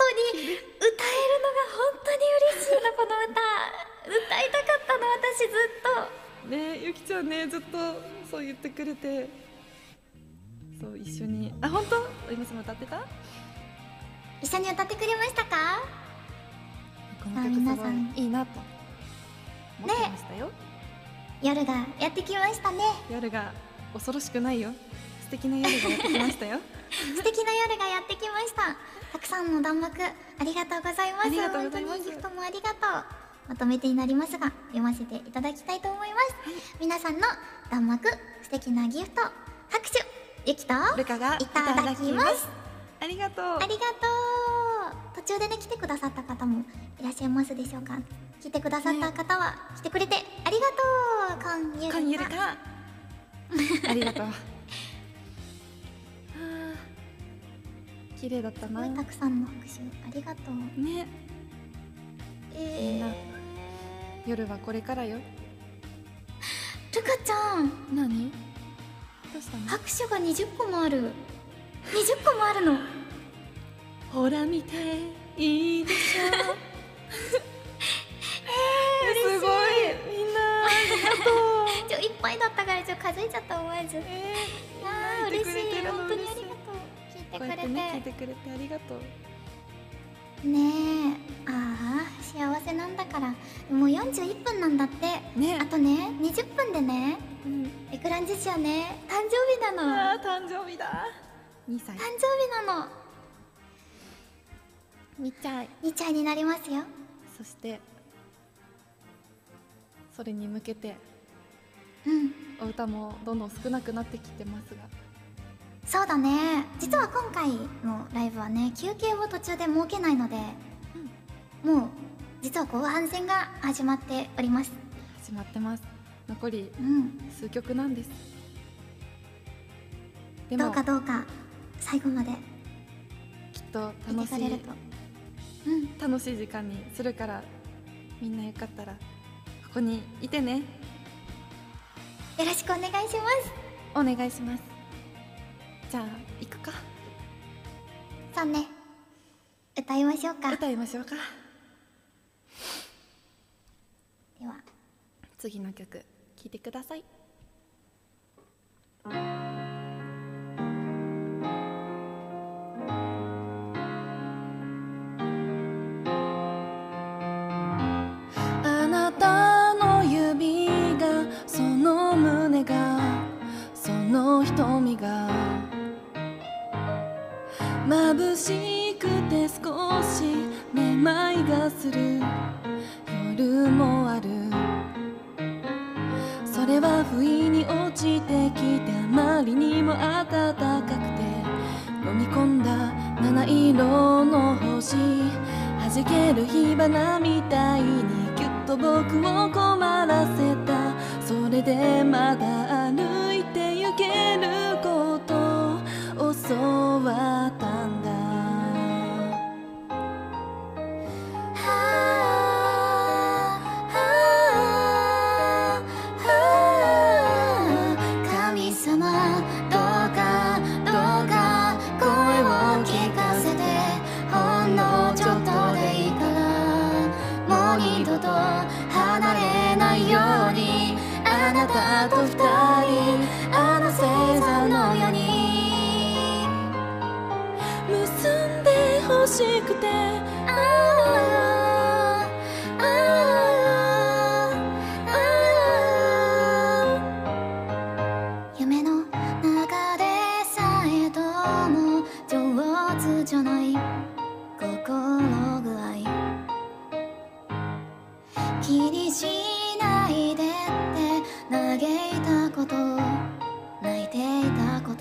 本当に嬉しいな、この歌。歌いたかったの、私ずっと。 ね、ゆきちゃんね、ずっとそう言ってくれて、そう一緒に、あ、本当？お嫁様歌ってた？ 一緒に歌ってくれましたか？ この曲すごいいいなと思ってましたよ。 夜がやってきましたね。 夜が恐ろしくないよ。素敵な夜がやってきましたよ。 素敵な夜がやってきました。たくさんの弾幕ありがとうございます。 ありがとうございます。 本当にギフトもありがとう。まとめてになりますが読ませていただきたいと思います。皆さんの弾幕、素敵なギフト、拍手、ゆきとルカがいただきます。 ありがとう。 ありがとう。途中でね来てくださった方もいらっしゃいますでしょうか。来てくださった方は、来てくれてありがとう。 こんゆるかありがとう。綺麗だったな。 たくさんの拍手ありがとうね。みんな夜はこれからよ。 ルカちゃん、 何？どうしたの？ 拍手が20個もある。20個もあるの。 ほら見ていいでしょ。すごい、みんなありがとう。 いっぱいだったから数えちゃった思わず。あー嬉しい、本当にありがとう。聞いてくれて、 聞いてくれてありがとう。 ねえ、ああ幸せなんだから。もう41分なんだってね。あとね20分でね、エクランジシアね誕生日なの。 あー誕生日だ。2歳誕生日なの。 2歳 2歳になりますよ。 そしてそれに向けてお歌もどんどん少なくなってきてますが。 そうだね。実は今回のライブはね休憩を途中で設けないので、もう実は後半戦が始まっております。 始まってます。残り数曲なんです。でもどうか最後まできっと楽しい楽しい時間にするから、みんなよかったらここにいてね。 よろしくお願いします。 お願いします。じゃあ行くか。 さあね、歌いましょうか。 歌いましょうか。 では次の曲聴いてください。あなたの指が、その胸が、その瞳が眩しくて少しめまいがする夜もある。それは不意に落ちてきて、あまりにも暖かくて飲み込んだ七色の星、弾ける火花みたいにぎゅっと僕を困らせた。それでまだ歩いて行けることを教わったんだ。 神様どうか声を聞かせて、ほんのちょっとでいいからもう二度と離れないように、あなたと二人あの星座のように結んで欲しくて、 夢の中でさえどうも上手じゃない心具合、気にしないでって嘆いたこと、泣いていたこと、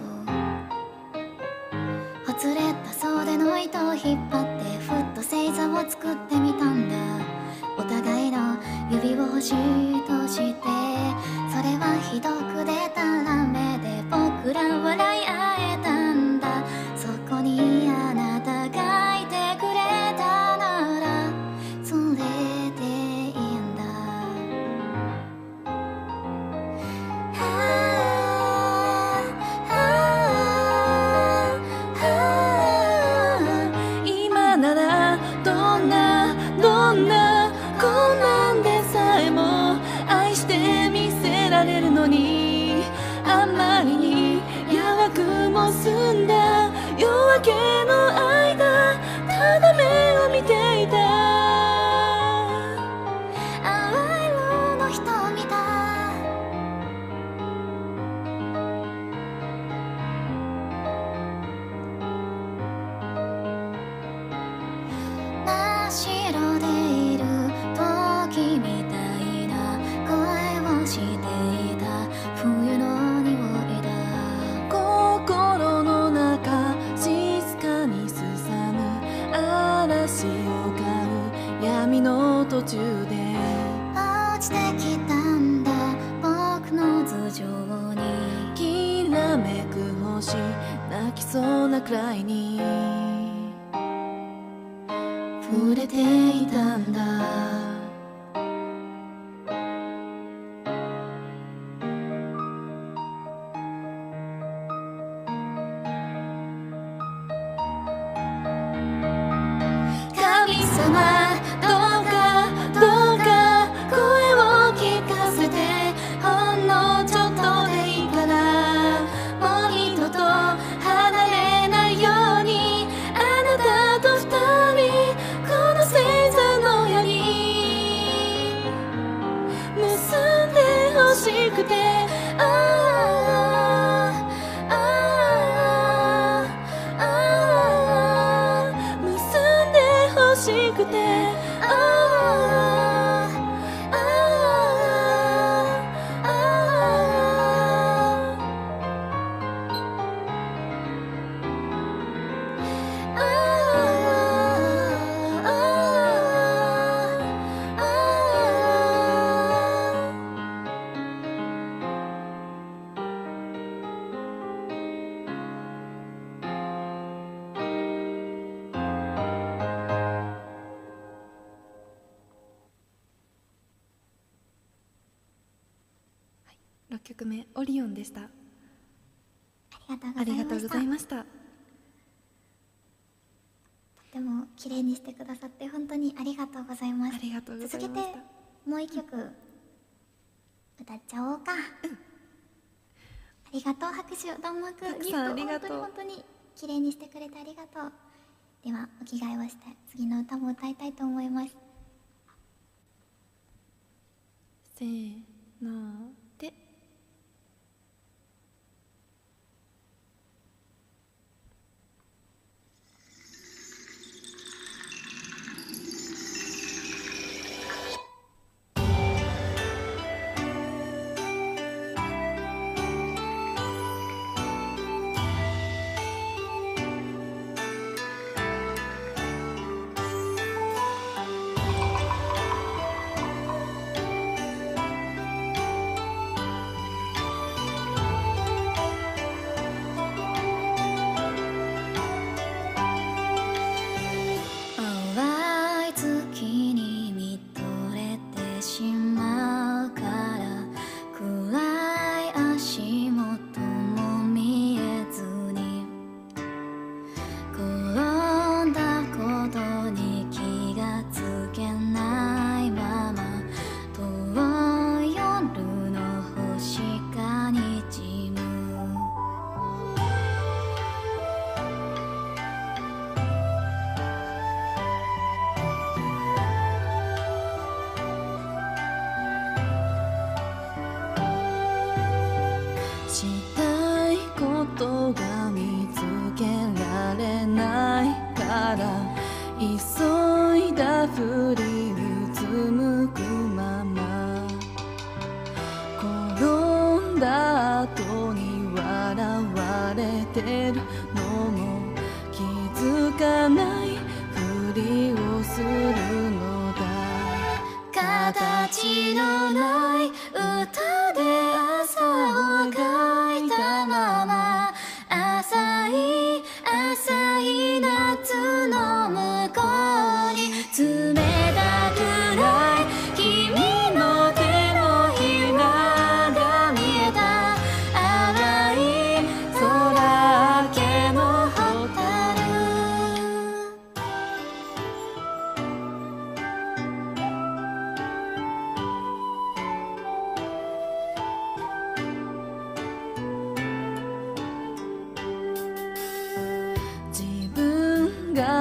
ほつれた袖の糸を引っ張ってふっと星座を作ってみたんだ。お互いの指を星として、それはひどくでたらめで僕ら笑い合えたんだ。そこにあなたがいてくれたならそれでいいんだ。 られるのに、あまりにやわくも澄んだ夜明けの間、ただ目を見ていた。 淡い色の瞳だ。真っ白でいる時みたいな声をしていた。冬の匂いだ。 心の中静かにすさむ嵐を飼う闇の途中で、 落ちてきたんだ僕の頭上に。 きらめく星泣きそうなくらいに触れていたんだ。神様どうかどうか声を聞かせて、ほんのちょっとでいいからもう二度と離れないように、あなたと二人この星座のように結んでほしくて、ああああああ結んでほしくて、ああああ6曲目オリオンでした。ありがとうございました。 とても綺麗にしてくださって本当にありがとうございます。 ありがとうございました。 続けてもう一曲歌っちゃおうか。ありがとう。拍手を弾幕たくギフトさんありがとう本当に綺麗にしてくれてありがとう。ではお着替えをして次の歌も歌いたいと思います。 せーので、 淡い月に見とれてしまうから、暗い足元も見えずに転んだことに気がつけないまま、遠い夜の星がにじむ。 したいことが見つけられないから、急いだふりうつむくまま、転んだ後に笑われてるのも気づかないふりをするのだ。 形のない歌で朝を描いたまま、浅い浅い夏の向こう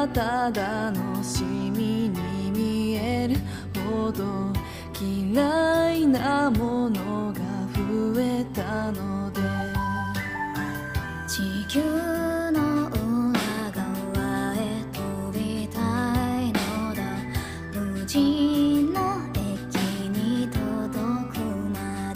がただ楽しみに見えるほど嫌いなものが増えたので、 地球の裏側へ飛びたいのだ、無人の駅に届くまで。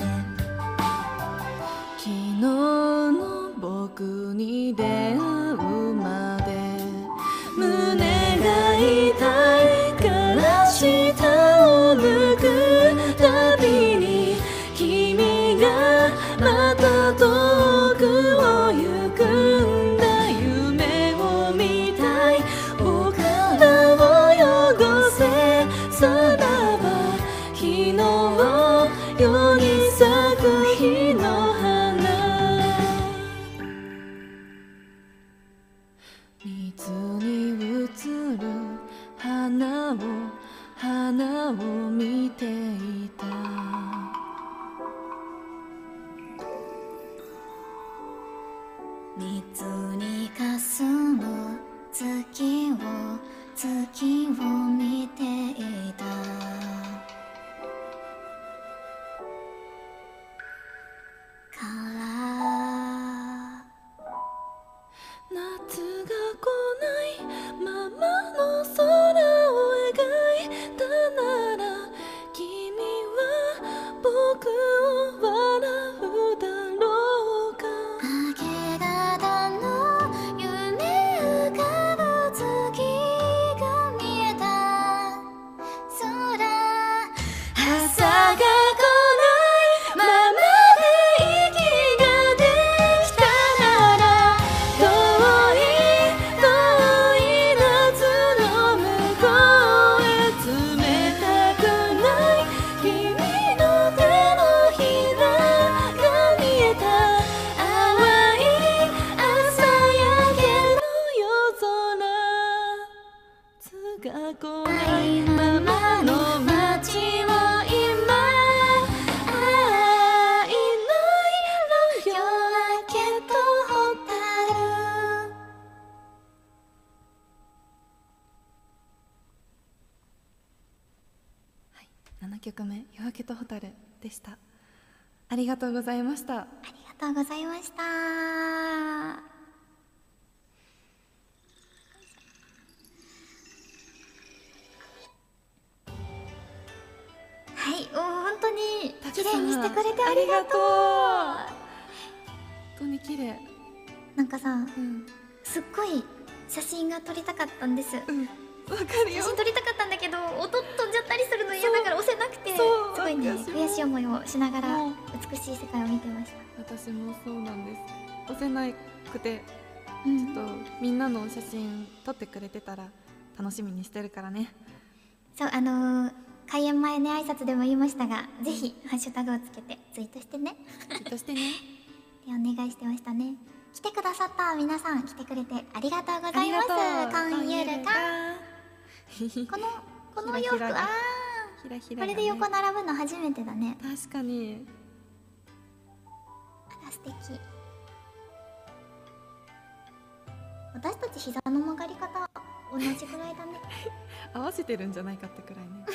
昨日の僕に出会うまで胸が痛いから下を向くたびに君がまた遠くを行くんだ。夢を見たいお体を汚せさらば昨日世に咲く日の花、水に映る花を見ていた。 水にかすむ月を見ていた。 夏が来ないままの空を描いたなら君は僕を笑うだろうか。 明け方の夢浮かぶ月が見えた空、 朝が来ないままで息ができたなら遠い夏の向こうへ冷たくない君の手のひらが見えた淡い朝焼けの夜空、夏が来ないままの街を今愛の色夜明けと蛍。はい、7曲目「夜明けと蛍」でした。ありがとうございました。 ありがとうございました。はい、もう本当に綺麗にしてくれてありがとう。 本当に綺麗。 なんかさ、 うんすっごい写真が撮りたかったんです。 うん、わかるよ。 写真撮りたかったんだけど、音飛んじゃったりするの嫌だから押せなくて、すそうごいね、 私も悔しい思いをしながらもう美しい世界を見てました。 私もそうなんです。押せなくてうんちょっとみんなの写真撮ってくれてたら楽しみにしてるからね。 そう、開演前ね、挨拶でも言いましたが、ぜひハッシュタグをつけてツイートしてねツイートしてね。 ってお願いしてましたね。来てくださった皆さん、来てくれてありがとうございます。カンユルカこの洋服、 ひらひらがあひらひー、 らがねこれで横並ぶの初めてだね。 確かに。 あら素敵。私たち膝の曲がり方同じくらいだね。 合わせてるんじゃないかってくらいね。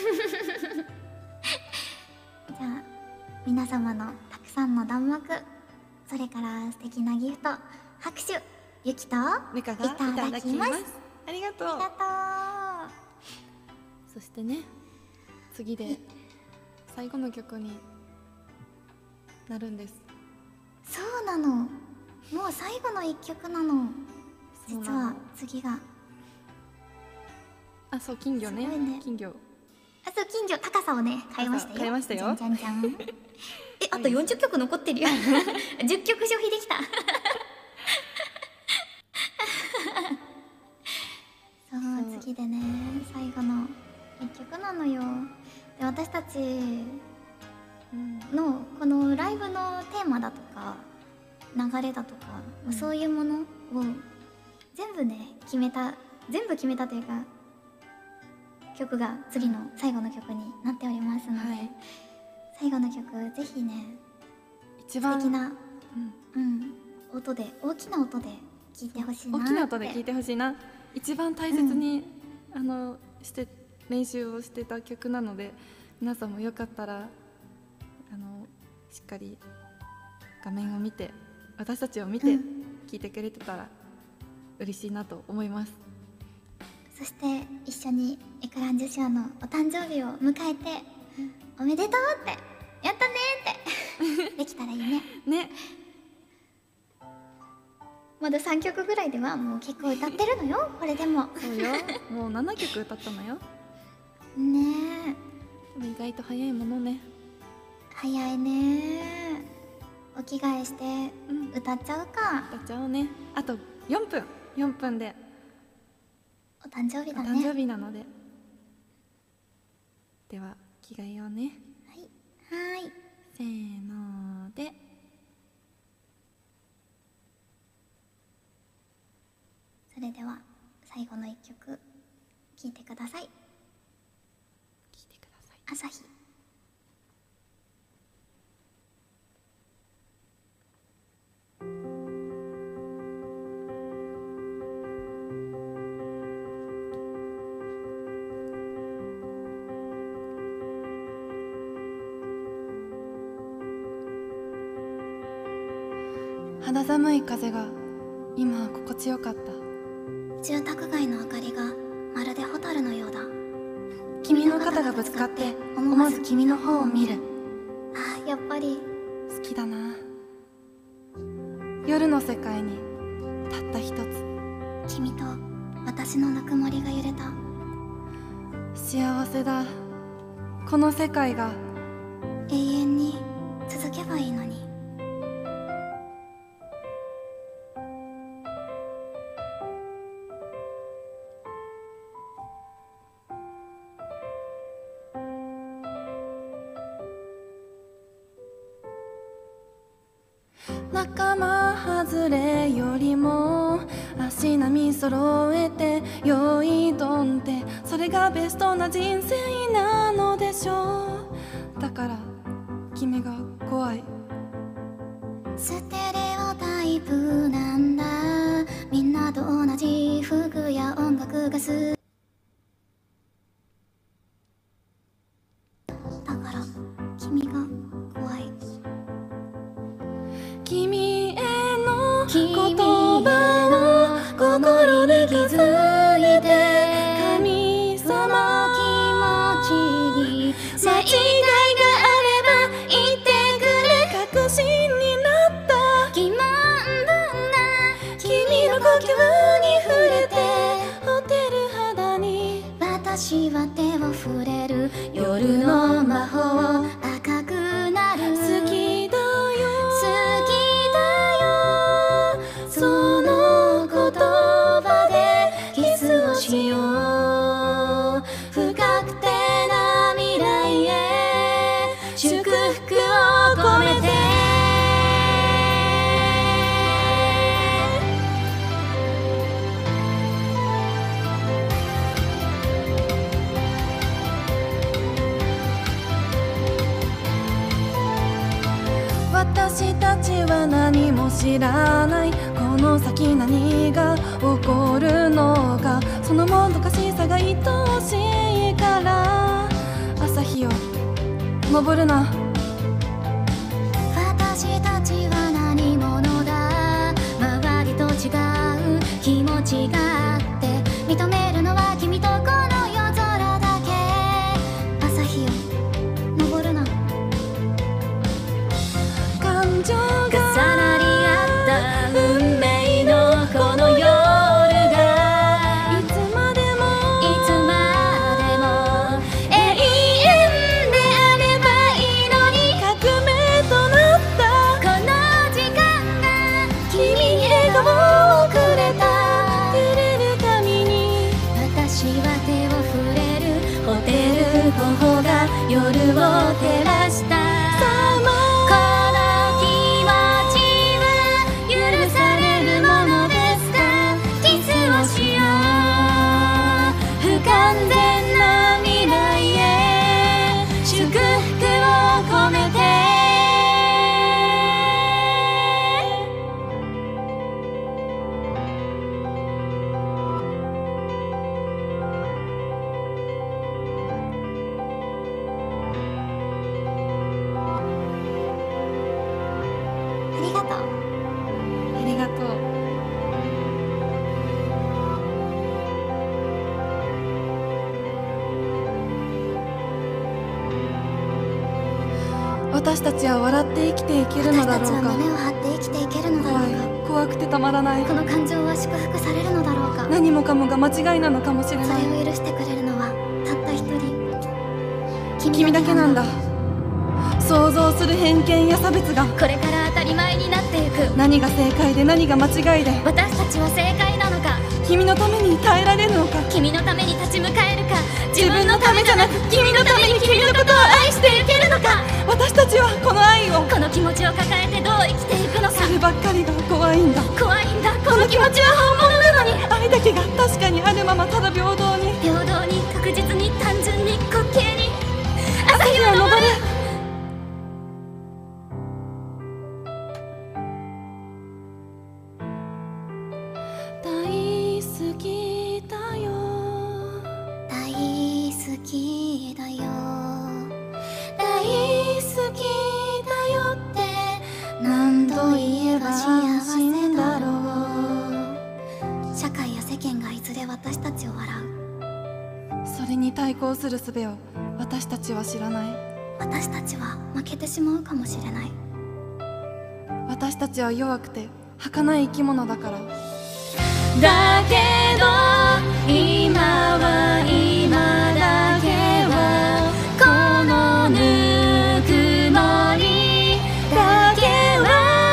じゃあ皆様のたくさんの弾幕、それから素敵なギフト、拍手、ゆきとメカがいただきます。ありがとう。 ありがとそしてね、次で最後の曲になるんです。 う。そうなの、もう最後の一曲なの。実は次が、 あ、そう、金魚ね。 すごいね金魚。 あ、そう、金魚、高さをね変えましたよ。 変えましたよじゃんじゃんじゃんあと40曲残ってるよ10曲消費できたそう、次でね、最後の一曲なのよ。で、私たちのこのライブのテーマだとか流れだとか、そういうものを全部決めたというか、曲が次の最後の曲になっておりますので、 はい、 最後の曲ぜひね、 一番素敵な、音で、大きな音で聴いてほしいなって。 大きな音で聴いてほしいな。 一番大切に、して練習をしてた曲なので、皆さんもよかったらしっかり画面を見て、私たちを見て聴いてくれてたら嬉しいなと思います。 そして一緒にエクランジュシアのお誕生日を迎えて、おめでとうって、やったねってできたらいいね。 ね。 まだ3曲ぐらいではもう結構歌ってるのよ、これでも。 そうよ、もう7曲歌ったのよ。 ねえ、 意外と早いものね。 早いね。お着替えして歌っちゃうか。 歌っちゃおうね。あと4分でお誕生日おだね。 誕生日なので、では着替えようね。 はい。 せーので。 それでは最後の1曲聴いてください。 聴いてください。 朝日。 肌寒い風が今は心地よかった。 住宅街の明かりがまるでホタルのようだ。 君の肩がぶつかって思わず君の方を見る。 ああ、やっぱり好きだな。夜の世界にたった一つ、 君と私のぬくもりが揺れた。 幸せだ。この世界が永遠に続けばいいのに。 仲間外れよりも足並み揃えてよいどんって、それがベストな人生なのでしょう。だから君が怖い。 ステレオタイプなんだ。みんなと同じ服や音楽が好きだから君が怖い。 君への言葉を心で気づいて、神様気持ちに間違いがあれば言ってくれ。確信になった疑問文な君の呼吸に触れて、ホテル肌に私は手を触れる。夜の魔法赤くなる。 好きだよ好きだよ。その言葉でキスをしよう。深くてな未来へ祝福を込めて。 私たちは何も知らない。この先何が起こるのか、そのもどかしさが愛おしいから。朝日よ昇るな。 私たちは何者だ。周りと違う気持ちがあって、認めるのは君とこの夜空だけ。朝日よ昇るな。 感情が重なり合った運命のこの夜がいつまでもいつまでも永遠であればいいの私たちは笑って生きていけるの私たちはだろうか。 胸を張って生きていけるのだろうか。 怖くてたまらない。 この感情は祝福されるのだろうか。 何もかもが間違いなのかもしれない。 それを許してくれるのはたった一人、 君だけなんだ。想像する偏見や差別がこれから当たり前になっていく。 何が正解で何が間違いで、 私たちは正解なのか、 君のために耐えられるのか。 君のために立ち向かえるか、 自分のためじゃなく君のために君のことを愛していけるのか。私たちはこの愛を、 この気持ちを抱えてどう生きていくのか。 そればっかりが怖いんだ。 怖いんだ、この気持ちは本物なのに。 愛だけが確かにあるまま、ただ平等に平等に確実に単純に滑稽に朝日は昇る。 大好きだよ、 大好きだよ、 大好きだよって何度と言えば言えば幸幸せせだろだろう。社会や世間がいずれ私たちを笑う。 う。それに対抗する術を私たちは知らない。 私たちは負けてしまうかもしれない。 私たちは弱くて儚い生き物だから。 だけど今は今だけはこのぬくもりだけは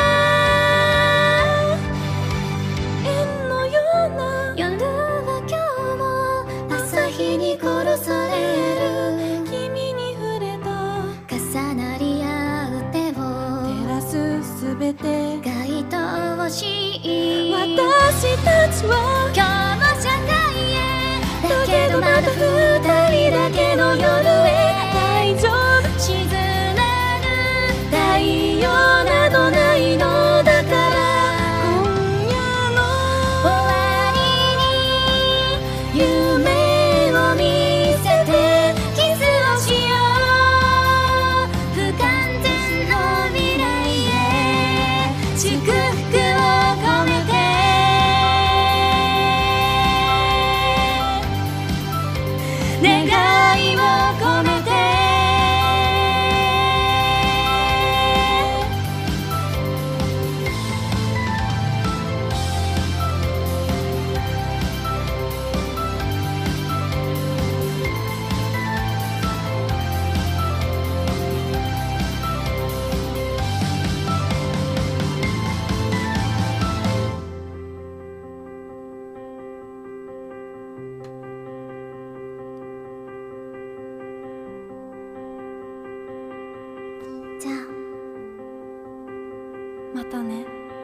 縁のような夜は今日も朝日に殺される。 君に触れた重なり合う手を照らすすべて、 該当しい私たちは今日も社会へだけどまだ二人だけの夜へ大丈夫、 沈まぬ太陽などないのだから。 今夜の終わりに夢を見せてキスをしよう。不完全の未来へ祝福を込めて願いを込めて。じゃあまたね。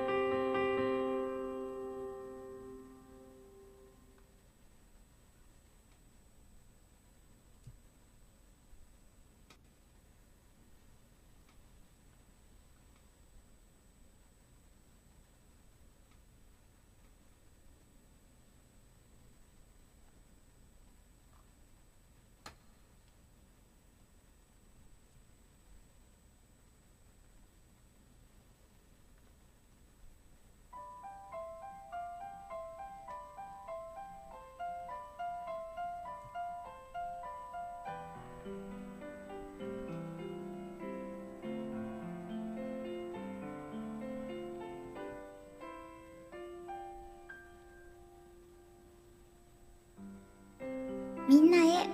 みんなへ。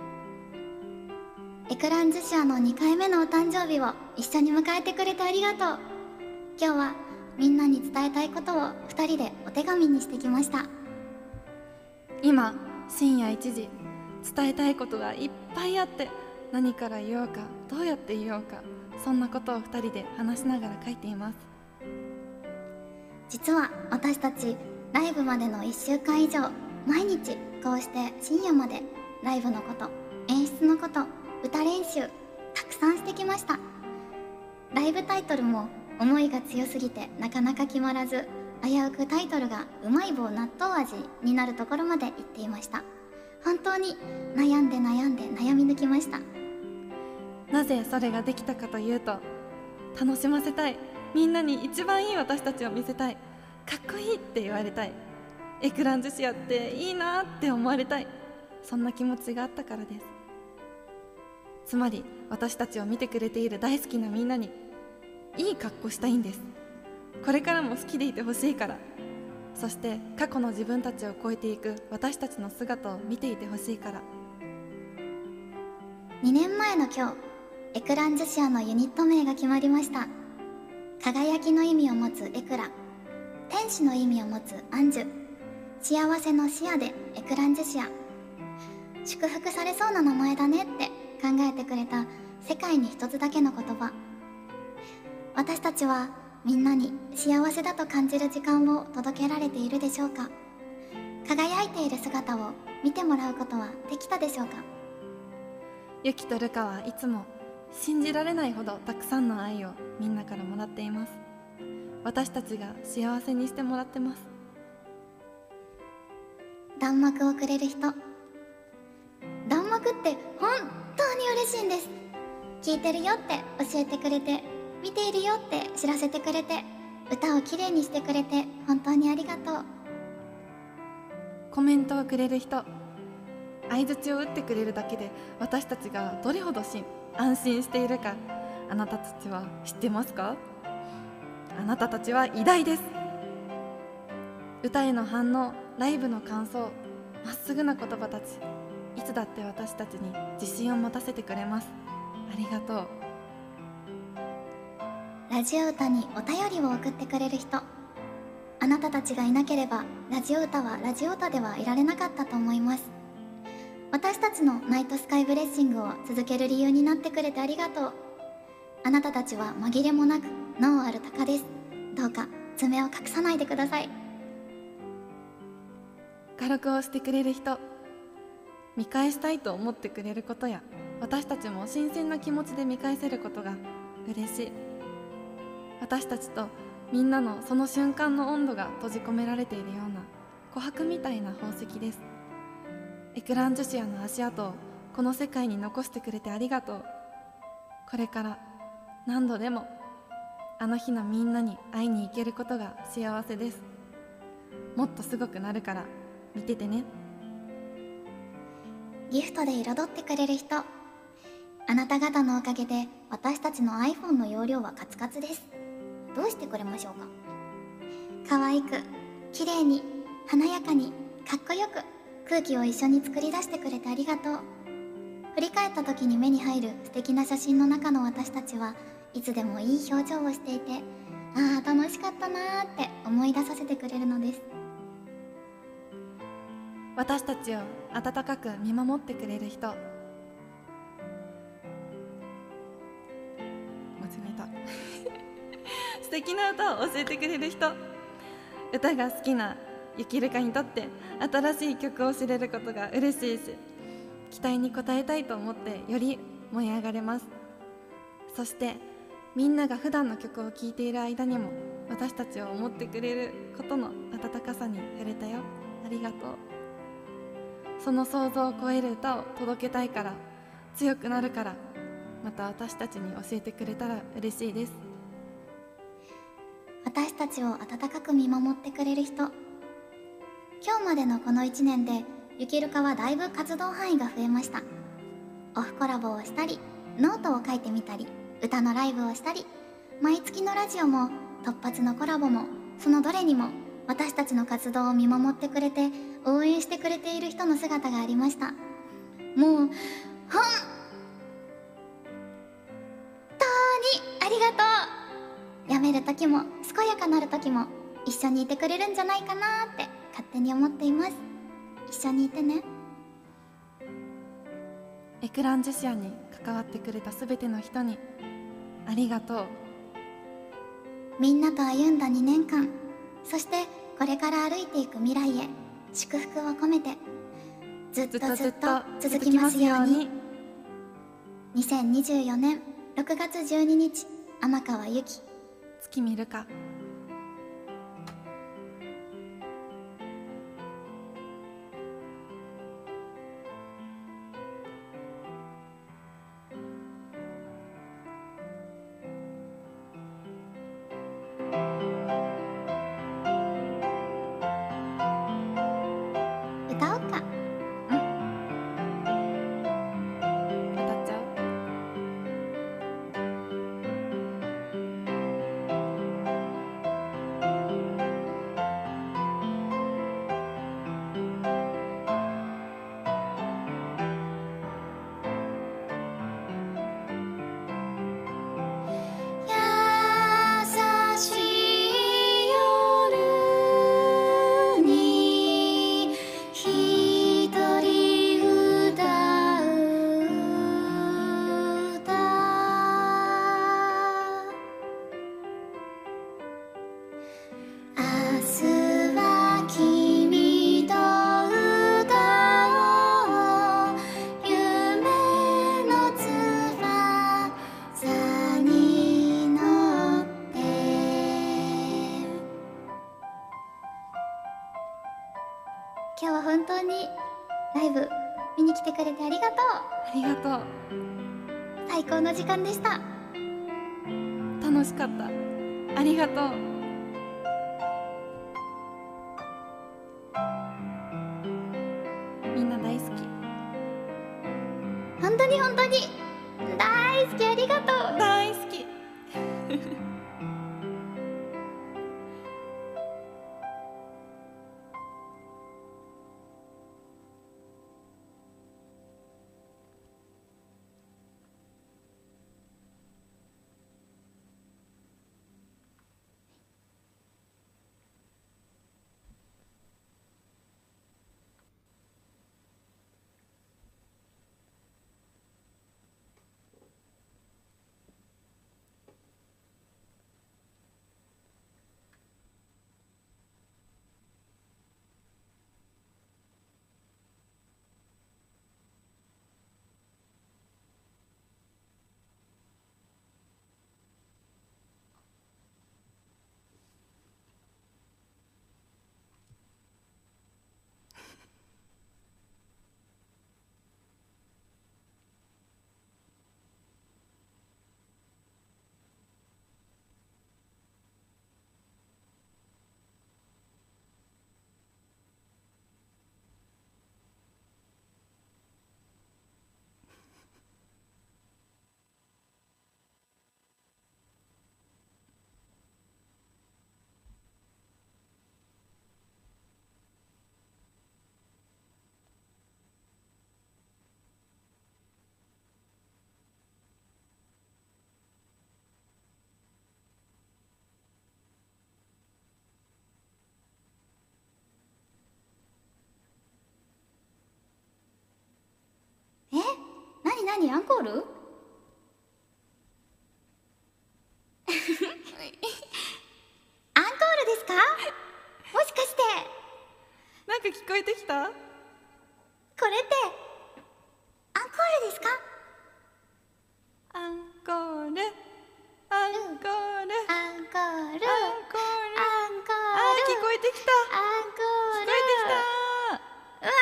エクランズシアの2回目のお誕生日を一緒に迎えてくれてありがとう。今日はみんなに伝えたいことを2人でお手紙にしてきました。 今深夜1時、伝えたいことがいっぱいあって、何から言おうかどうやって言おうか、そんなことを2人で話しながら書いています。 実は私たちライブまでの1週間以上、毎日こうして深夜までライブのこと、演出のこと、歌練習たくさんしてきました。ライブタイトルも思いが強すぎてなかなか決まらず、危うくタイトルがうまい棒納豆味になるところまで行っていました。本当に悩んで悩み抜きました。 なぜそれができたかというと、楽しませたい、みんなに一番いい私たちを見せたい、かっこいいって言われたい、エクランズシアっていいなって思われたい、そんな気持ちがあったからです。 つまり私たちを見てくれている大好きなみんなにいい格好したいんです。これからも好きでいてほしいから。そして過去の自分たちを超えていく私たちの姿を見ていてほしいから。 2年前の今日、エクランジュシアのユニット名が決まりました。輝きの意味を持つエクラ、天使の意味を持つアンジュ、幸せのシアでエクランジュシア。祝福されそうな名前だねって考えてくれた世界に一つだけの言葉。私たちはみんなに幸せだと感じる時間を届けられているでしょうか。輝いている姿を見てもらうことはできたでしょうか。 ユキとルカはいつも信じられないほどたくさんの愛をみんなからもらっています。私たちが幸せにしてもらってます。 弾幕をくれる人、弾幕って本当に嬉しいんです。聞いてるよって教えてくれて、見ているよって知らせてくれて、歌をきれいにしてくれて本当にありがとう。 コメントをくれる人、相槌を打ってくれるだけで私たちがどれほど安心しているか、あなたたちは知ってますか？あなたたちは偉大です。歌への反応、ライブの感想、まっすぐな言葉たち、いつだって私たちに自信を持たせてくれます。ありがとう。 ラジオ歌にお便りを送ってくれる人、あなたたちがいなければラジオ歌はラジオ歌ではいられなかったと思います。私たちのナイトスカイブレッシングを続ける理由になってくれてありがとう。あなたたちは紛れもなく能ある鷹です。どうか爪を隠さないでください。 画録をしてくれる人、見返したいと思ってくれることや、私たちも新鮮な気持ちで見返せることが嬉しい。私たちとみんなのその瞬間の温度が閉じ込められているような琥珀みたいな宝石です。エクランジュシアの足跡をこの世界に残してくれてありがとう。これから何度でもあの日のみんなに会いに行けることが幸せです。もっとすごくなるから見ててね。 ギフトで彩ってくれる人、あなた方のおかげで私たちの iPhone の容量はカツカツです。どうしてくれましょうか。可愛く、綺麗に、華やかに、かっこよく空気を一緒に作り出してくれてありがとう。振り返った時に目に入る素敵な写真の中の私たちはいつでもいい表情をしていて、ああ楽しかったなーって思い出させてくれるのです。 私たちを温かく見守ってくれる人、間違えた素敵な歌を教えてくれる人、歌が好きなゆきるかにとって新しい曲を知れることが嬉しいし、期待に応えたいと思ってより燃え上がれます。そしてみんなが普段の曲を聴いている間にも私たちを思ってくれることの温かさに触れたよ。ありがとう。その想像を超える歌を届けたいから、強くなるから、また私たちに教えてくれたら嬉しいです。 私たちを温かく見守ってくれる人、今日までのこの1年でゆきるかはだいぶ活動範囲が増えました。オフコラボをしたり、ノートを書いてみたり、歌のライブをしたり、毎月のラジオも突発のコラボも、そのどれにも私たちの活動を見守ってくれて応援してくれている人の姿がありました。もう本当にありがとう。やめる時も健やかなる時も一緒にいてくれるんじゃないかなって勝手に思っています。一緒にいてね。 エクランジュシアに関わってくれたすべての人にありがとう。 みんなと歩んだ2年間、そしてこれから歩いていく未来へ祝福を込めて、ずっとずっと続きますように。2024年6月12日、天川由紀。 月見るか。 歌おうか。 歌っちゃう。 に来てくれてありがとう。 ありがとう。 最高の時間でした。 楽しかった。ありがとう。みんな大好き。 本当に本当に大好き、ありがとう。 大好き。 何アンコール？アンコールですか？もしかしてなんか聞こえてきた？ これってアンコールですか？ アンコール、アンコール、 アンコール、 アンコール。 アンコール、 あー、聞こえてきた。 アンコール。 聞こえてきた。 うわ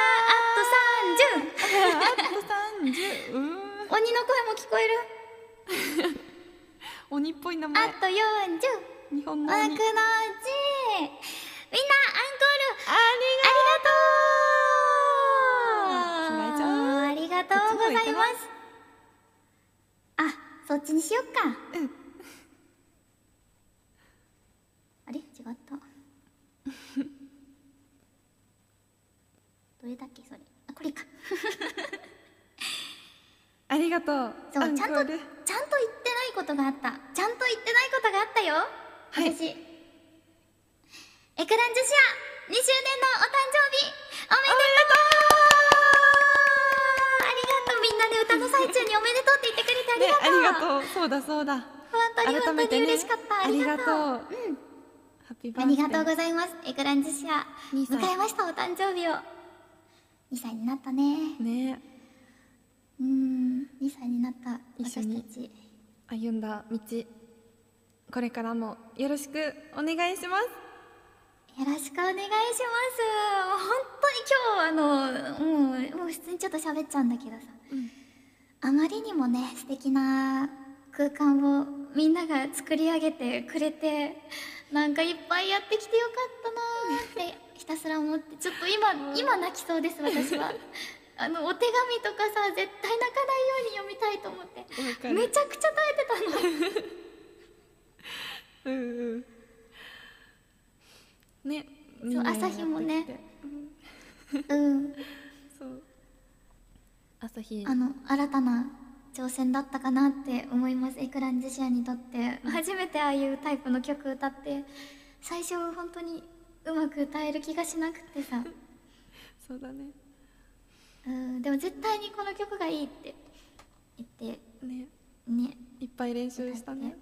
ー、あと30。 あと30。 鬼の声も聞こえる。 鬼っぽい名前。 あと40。 日本の鬼。 幕の内。みんなアンコールあありがとう。ありがとうございます。あ、そっちにしよっか。あれ違った。どれだっけそれ。あ、これか。 ありがとう。 そう、 アンちゃんと言ってコール。 ないことがあった。ちゃんと言ってないことがあったよ。 はい私。エクラン女子ア2周年のお誕生日おめでとう。ありがとう。みんなで歌の最中におめでとうって言ってくれてありね、 がとう。 ありがとう。そうだそうだ。 本当に本当に嬉しかった。ありがとう。 あハッピーバースデー。 ありがとうございます。エクラン女子ア 2歳迎えました、お誕生日を。2歳になったね。 ね、 2歳になった一緒に私たち。 歩んだ道、これからもよろしくお願いします。 よろしくお願いします。本当に今日もう普通にちょっと喋っちゃうんだけどさ、あまりにもね素敵な空間をみんなが作り上げてくれて、なんかいっぱいやってきてよかったなーってひたすら思って、ちょっと今泣きそうです私は。お手紙とかさ絶対泣かないように読みたいと思ってめちゃくちゃ耐えてたの。 ね、 そう朝日もね、 そう朝日新たな挑戦だったかなって思います。エクランジシアにとって初めてああいうタイプの曲歌って、最初本当にうまく歌える気がしなくてさそうだね。 でも絶対にこの曲がいいって言ってね、 ね、 いっぱい練習したね。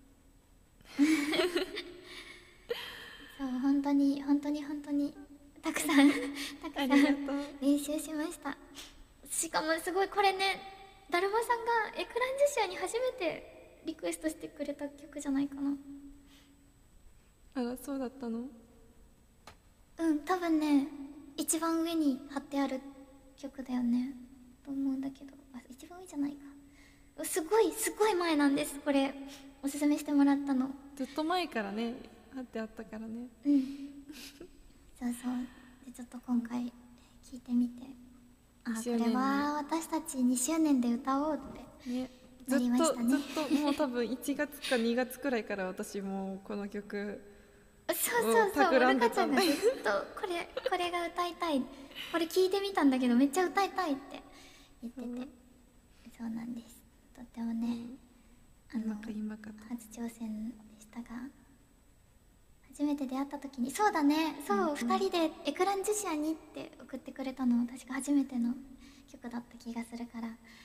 そう本当にたくさんありがとう。 練習しました。しかもすごいこれね、だるまさんがエクランジュシアに初めてリクエストしてくれた曲じゃないかな。 あら、そうだったの？ 多分ね一番上に貼ってある曲だよねと思うんだけど、一番上じゃないか。すごい前なんです。これおすすめしてもらったのずっと前からね貼ってあったからね。 そうでちょっと今回聞いてみて、これは私たち2周年で歌おうってね、 なりましたね。 ずっともう多分1月か2月くらいから私もこの曲そうルカちゃんがずっとこれが歌いたい、これ聞いてみたんだけどめっちゃ歌いたいって言ってて、そうなんです。とってもね、初挑戦でしたが、初めて出会った時にそうだね、2人でエクランジュシアにって送ってくれたの確か初めての曲だった気がするから、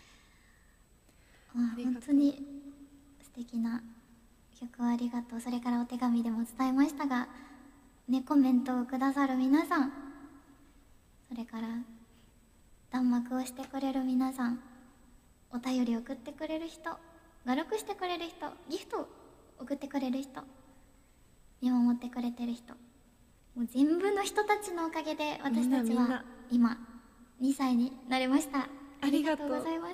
本当に素敵な曲をありがとう。それからお手紙でも伝えましたがね、コメントをくださる皆さん、それから弾幕をしてくれる皆さん、お便り送ってくれる人、画録してくれる人、ギフトを送ってくれる人、見守ってくれてる人、もう全部の人たちのおかげで私たちは今2歳になれました。ありがとうございます。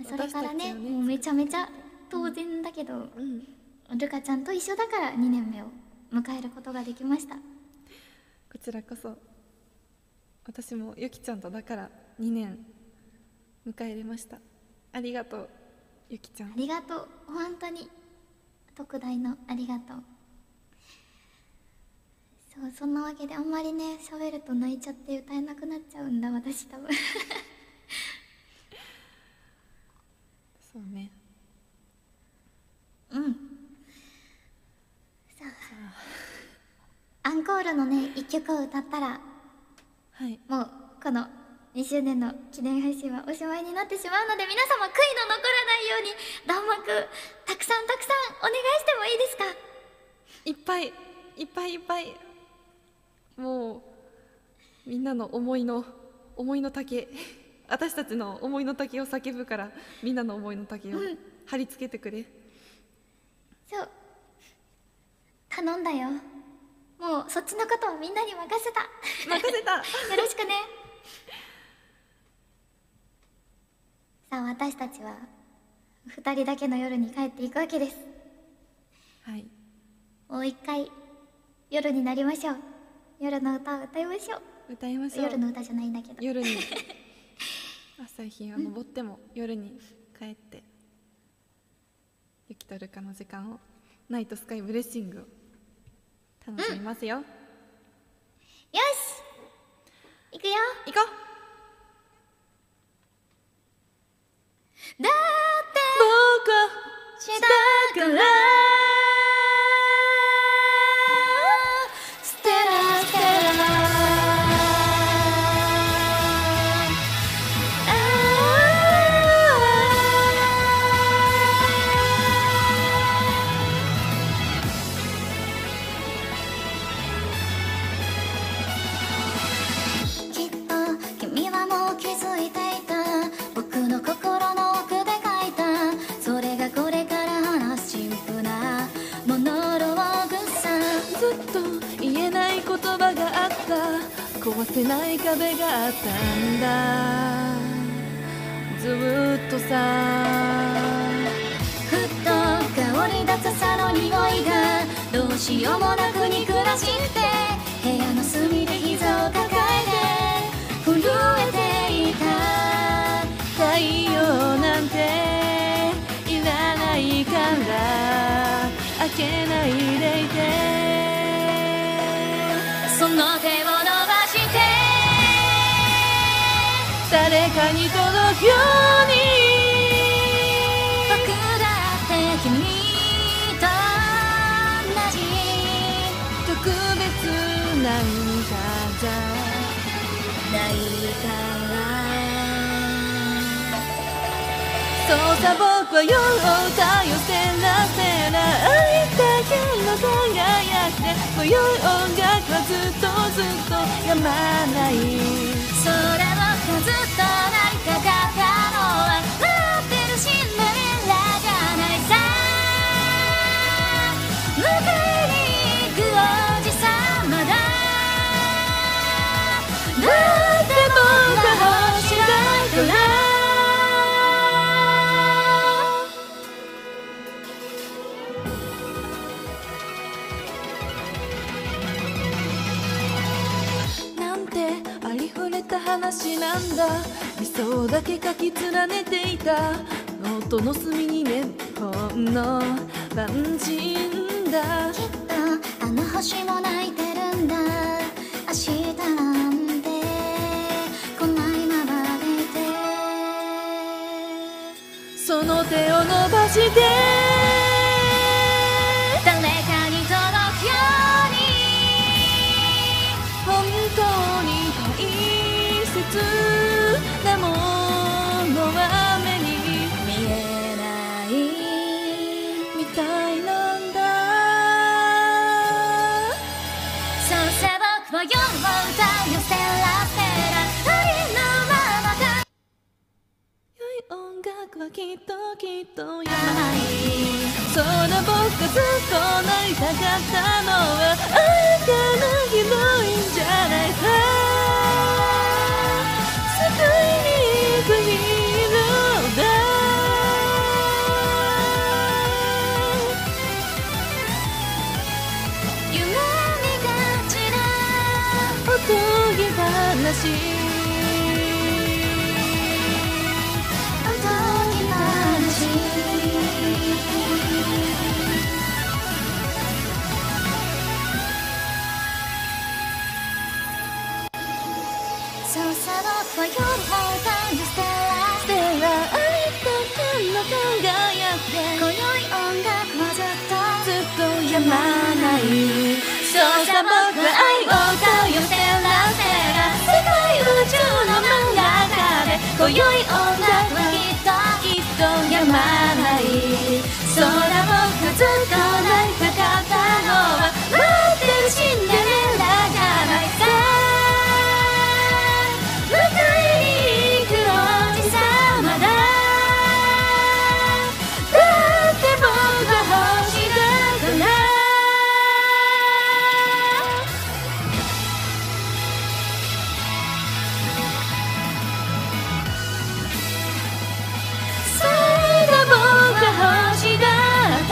それからね、もうめちゃめちゃ当然だけど、ルカちゃんと一緒だから2年目を迎えることができました。 こちらこそ私もゆきちゃんとだから2年迎えれました。ありがとうゆきちゃん。 ありがとう、本当に特大のありがとう。そんなわけであんまりね喋ると泣いちゃって歌えなくなっちゃうんだ私多分そうね。 さあアンコールのね1曲を歌ったら、もうこの2周年の記念配信はおしまいになってしまうので、皆様悔いの残らないように弾幕たくさんお願いしてもいいですか？ いっぱいもうみんなの思いの丈私たちの思いの丈を叫ぶから、みんなの思いの丈を貼り付けてくれ。 そう頼んだよ。もうそっちのことはみんなに任せたよろしくね。さあ私たちは2人だけの夜に帰っていくわけです。もう一回夜になりましょう。夜の歌を歌いましょう。夜の歌じゃないんだけど、 夜に朝日が昇っても夜に帰ってゆきとるかの時間を、ナイトスカイブレッシングを楽しみますよ。 よし行くよ。 行こう。 だって僕はしたからステラきっと君はもう気づいていた。僕の心の奥で書いた、それがこれから話すシンプルなモノローグさ。 ずっと言えない言葉があった、壊せない壁があったんだ、ずっとさ。 ふっと香り立つさの匂いがどうしようもなく憎らしくて、部屋の隅で膝を抱えて震えていた。 太陽なんていらないから開けないでいて、 その手を伸ばして誰かに届くように、 僕だって君と同じ特別なんかじゃないから。 そうさ僕は夜を歌よ、せらせら会いたけの輝きで、こよい音楽はずっと止まらない。 それをずっとなりたかったのは待ってるシンデレラじゃないさ。迎えに行くおじさまだ、 話なんだ。理想だけ書き連ねていたノートの隅にね、ほんの万人だ。 きっとあの星も泣いてるんだ。明日なんてこないままでいて、 その手を伸ばして誰かに届くように、 本当に大切なものは目に見えないみたいなんだ。 そうさ僕は夜を歌うよ、ステラステラ、ありのままが良い音楽はきっとやなばい。 い。 そんな僕がずっと泣いたかったのはあなたのヒロインじゃないさ。救いに行くヒーローだ。 夢見がちなおとぎ話おとぎ話、そうさ僕は夜を歌うよ、ステラでは愛と天の輝きで今宵音楽はずっとずっとやまない。そうさ僕は愛を歌うよ、ステラステラ、世界宇宙の真ん中で今宵音楽はきっとやまない。そんな僕がずっと泣いたかったのは待ってるシンデレラじゃないさ。迎えに行くおじさまだ。だって僕は星だから。それが僕は星だった。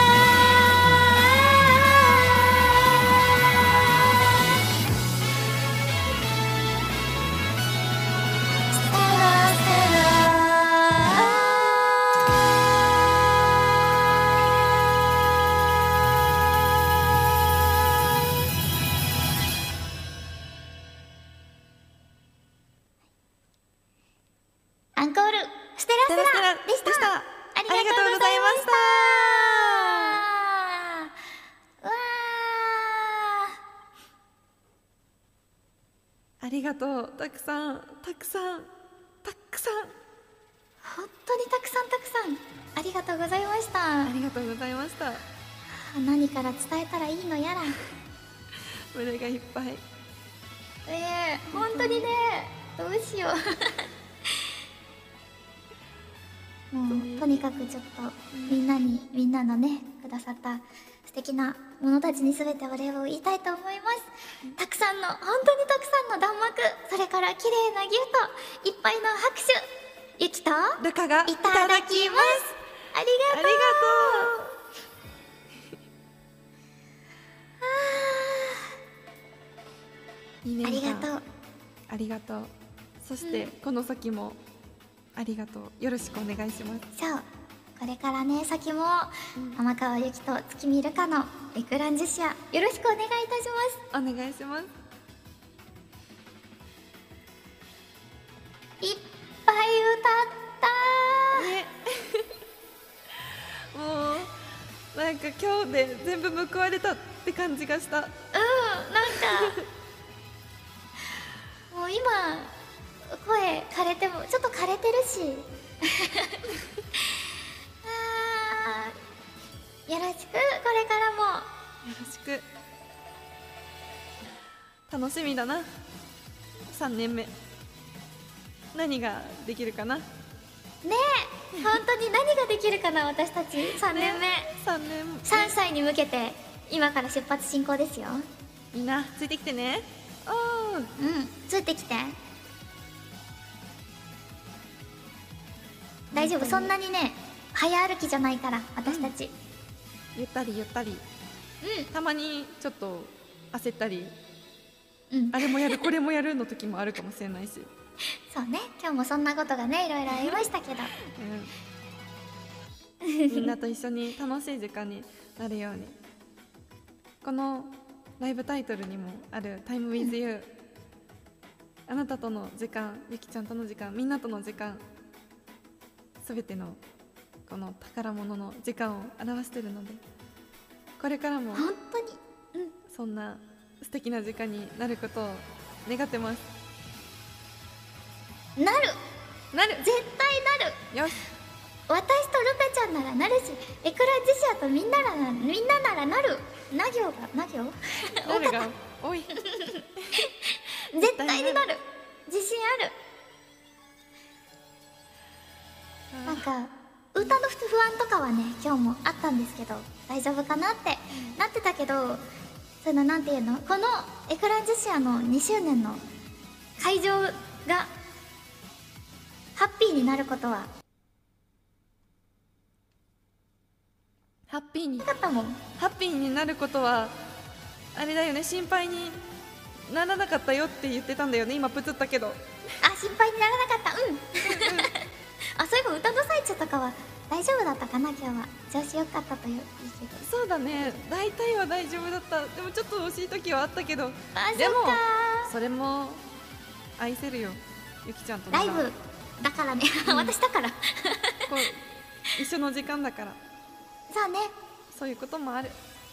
ステラステラ、アンコールステラステラでした。ありがとうございました。 ありがとうございましたわありがとう。たくさんたくさんたくさんー、本当にたくさんたくさんありがとうございましたあ。りがとうございました。 何から伝えたらいいのやら。 胸がいっぱい。 本当にね、どうしよう。もうとにかくちょっとみんなのねくださった素敵なものたちに全てお礼を言いたいと思います。たくさんの本当にたくさんの弾幕、それから綺麗なギフト、いっぱいの拍手、ゆきとルカがいただきます。ありがとう。 ありがとう。2 あり年間がとう。 ありがとう。そしてこの先もありがとう。よろしくお願いします。 そうこれからね先も、天川ゆきと月見るかのエクランジュシアよろしくお願いいたします。 お願いします。 いっぱい歌ったねもうなんか今日で全部報われたって感じがした。 なんかもう今声枯れてもちょっと枯れてるしよろしくこれからも。 よろしく。楽しみだな。3年目何ができるかな。 ねえ本当に何ができるかな私たち3年目、 3年 3歳に向けて今から出発進行ですよ。 みんなついてきてね。おーついてきて。大丈夫、そんなにね早歩きじゃないから私たち。 ゆったりゆったり。たまにちょっと焦ったりうんあれもやるこれもやるの時もあるかもしれないし、 そうね、今日もそんなことがねいろいろありましたけどみんなと一緒に楽しい時間になるように、このライブタイトルにもある「Time with You」、あなたとの時間、ゆきちゃんとの時間、みんなとの時間、すべてのこの宝物の時間を表しているので、これからも本当にそんな素敵な時間になることを願ってます。 なる、 なる、 絶対なる。 よし、 私とルペちゃんならなるし、エクラジシアとみんなならなる。な行がな行なるが多い絶対になる、自信ある。なんか歌の不安とかはね今日もあったんですけど、大丈夫かなってなってたけど、そういうのなんていうの、このエクランジュシアの2周年の会場がハッピーになることはハッピーになかったもん。 ハッピーになることはあれだよね、心配にならなかったよって言ってたんだよね。今プツったけど、 あ、心配にならなかった。あ、そういえば歌の最中とかは大丈夫だったかな。今日は調子良かったといういいけど。 そうだね、大体は大丈夫だった。でもちょっと惜しい時はあったけど、 あ、 でもそっかそれも愛せるよ、ゆきちゃんとライブだからね、私だからこう一緒の時間だからそうね、 そういうこともある。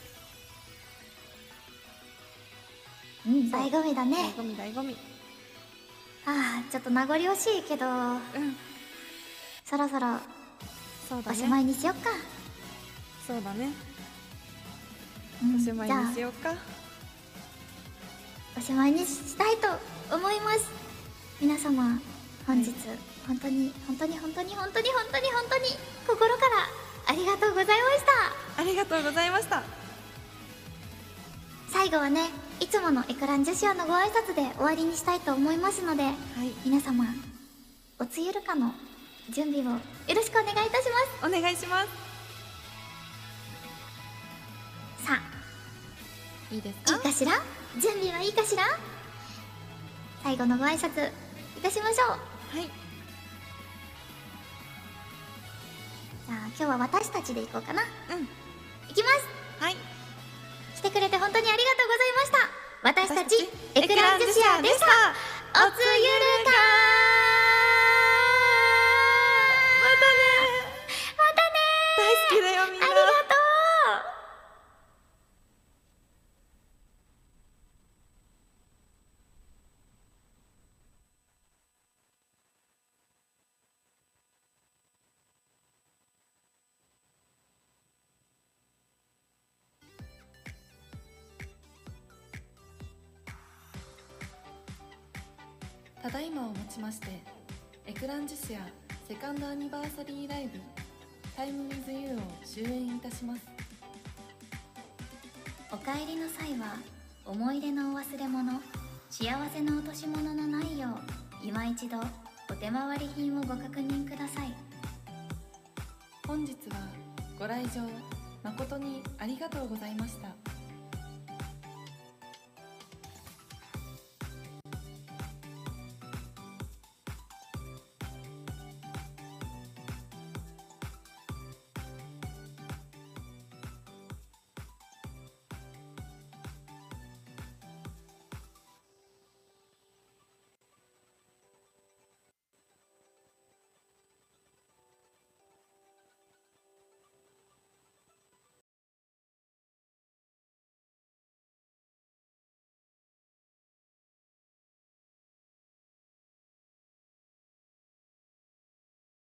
醍醐味だね。 醍醐味醍醐味。 ああ、ちょっと名残惜しいけど、そろそろそうだね、 おしまいにしよっか。 そうだね、 うんおしまいにしようか。 おしまいにしたいと思います。皆様本日、本当に心からありがとうございました。 ありがとうございました。 最後はね、いつものエクランジュシアのご挨拶で終わりにしたいと思いますので、皆様おつゆるかの準備をよろしくお願いいたします。 お願いします。 さあ、 いいですか？ いいかしら？準備はいいかしら？最後のご挨拶いたしましょう。 はい。 じゃあ今日は私たちで行こうかな。いきます。 はい。 来てくれて本当にありがとうございました。私たちエクエクランジュランジュシシアでしアでしたた。おつゆるかまたね。 またね大好きだよみんな。 ありがとう。 ただいまをもちましてエクランジュシアセカンドアニバーサリーライブタイムウィズユーを終演いたします。 お帰りの際は思い出のお忘れ物、幸せの落とし物のないよう今一度お手回り品をご確認ください。 本日はご来場誠にありがとうございました。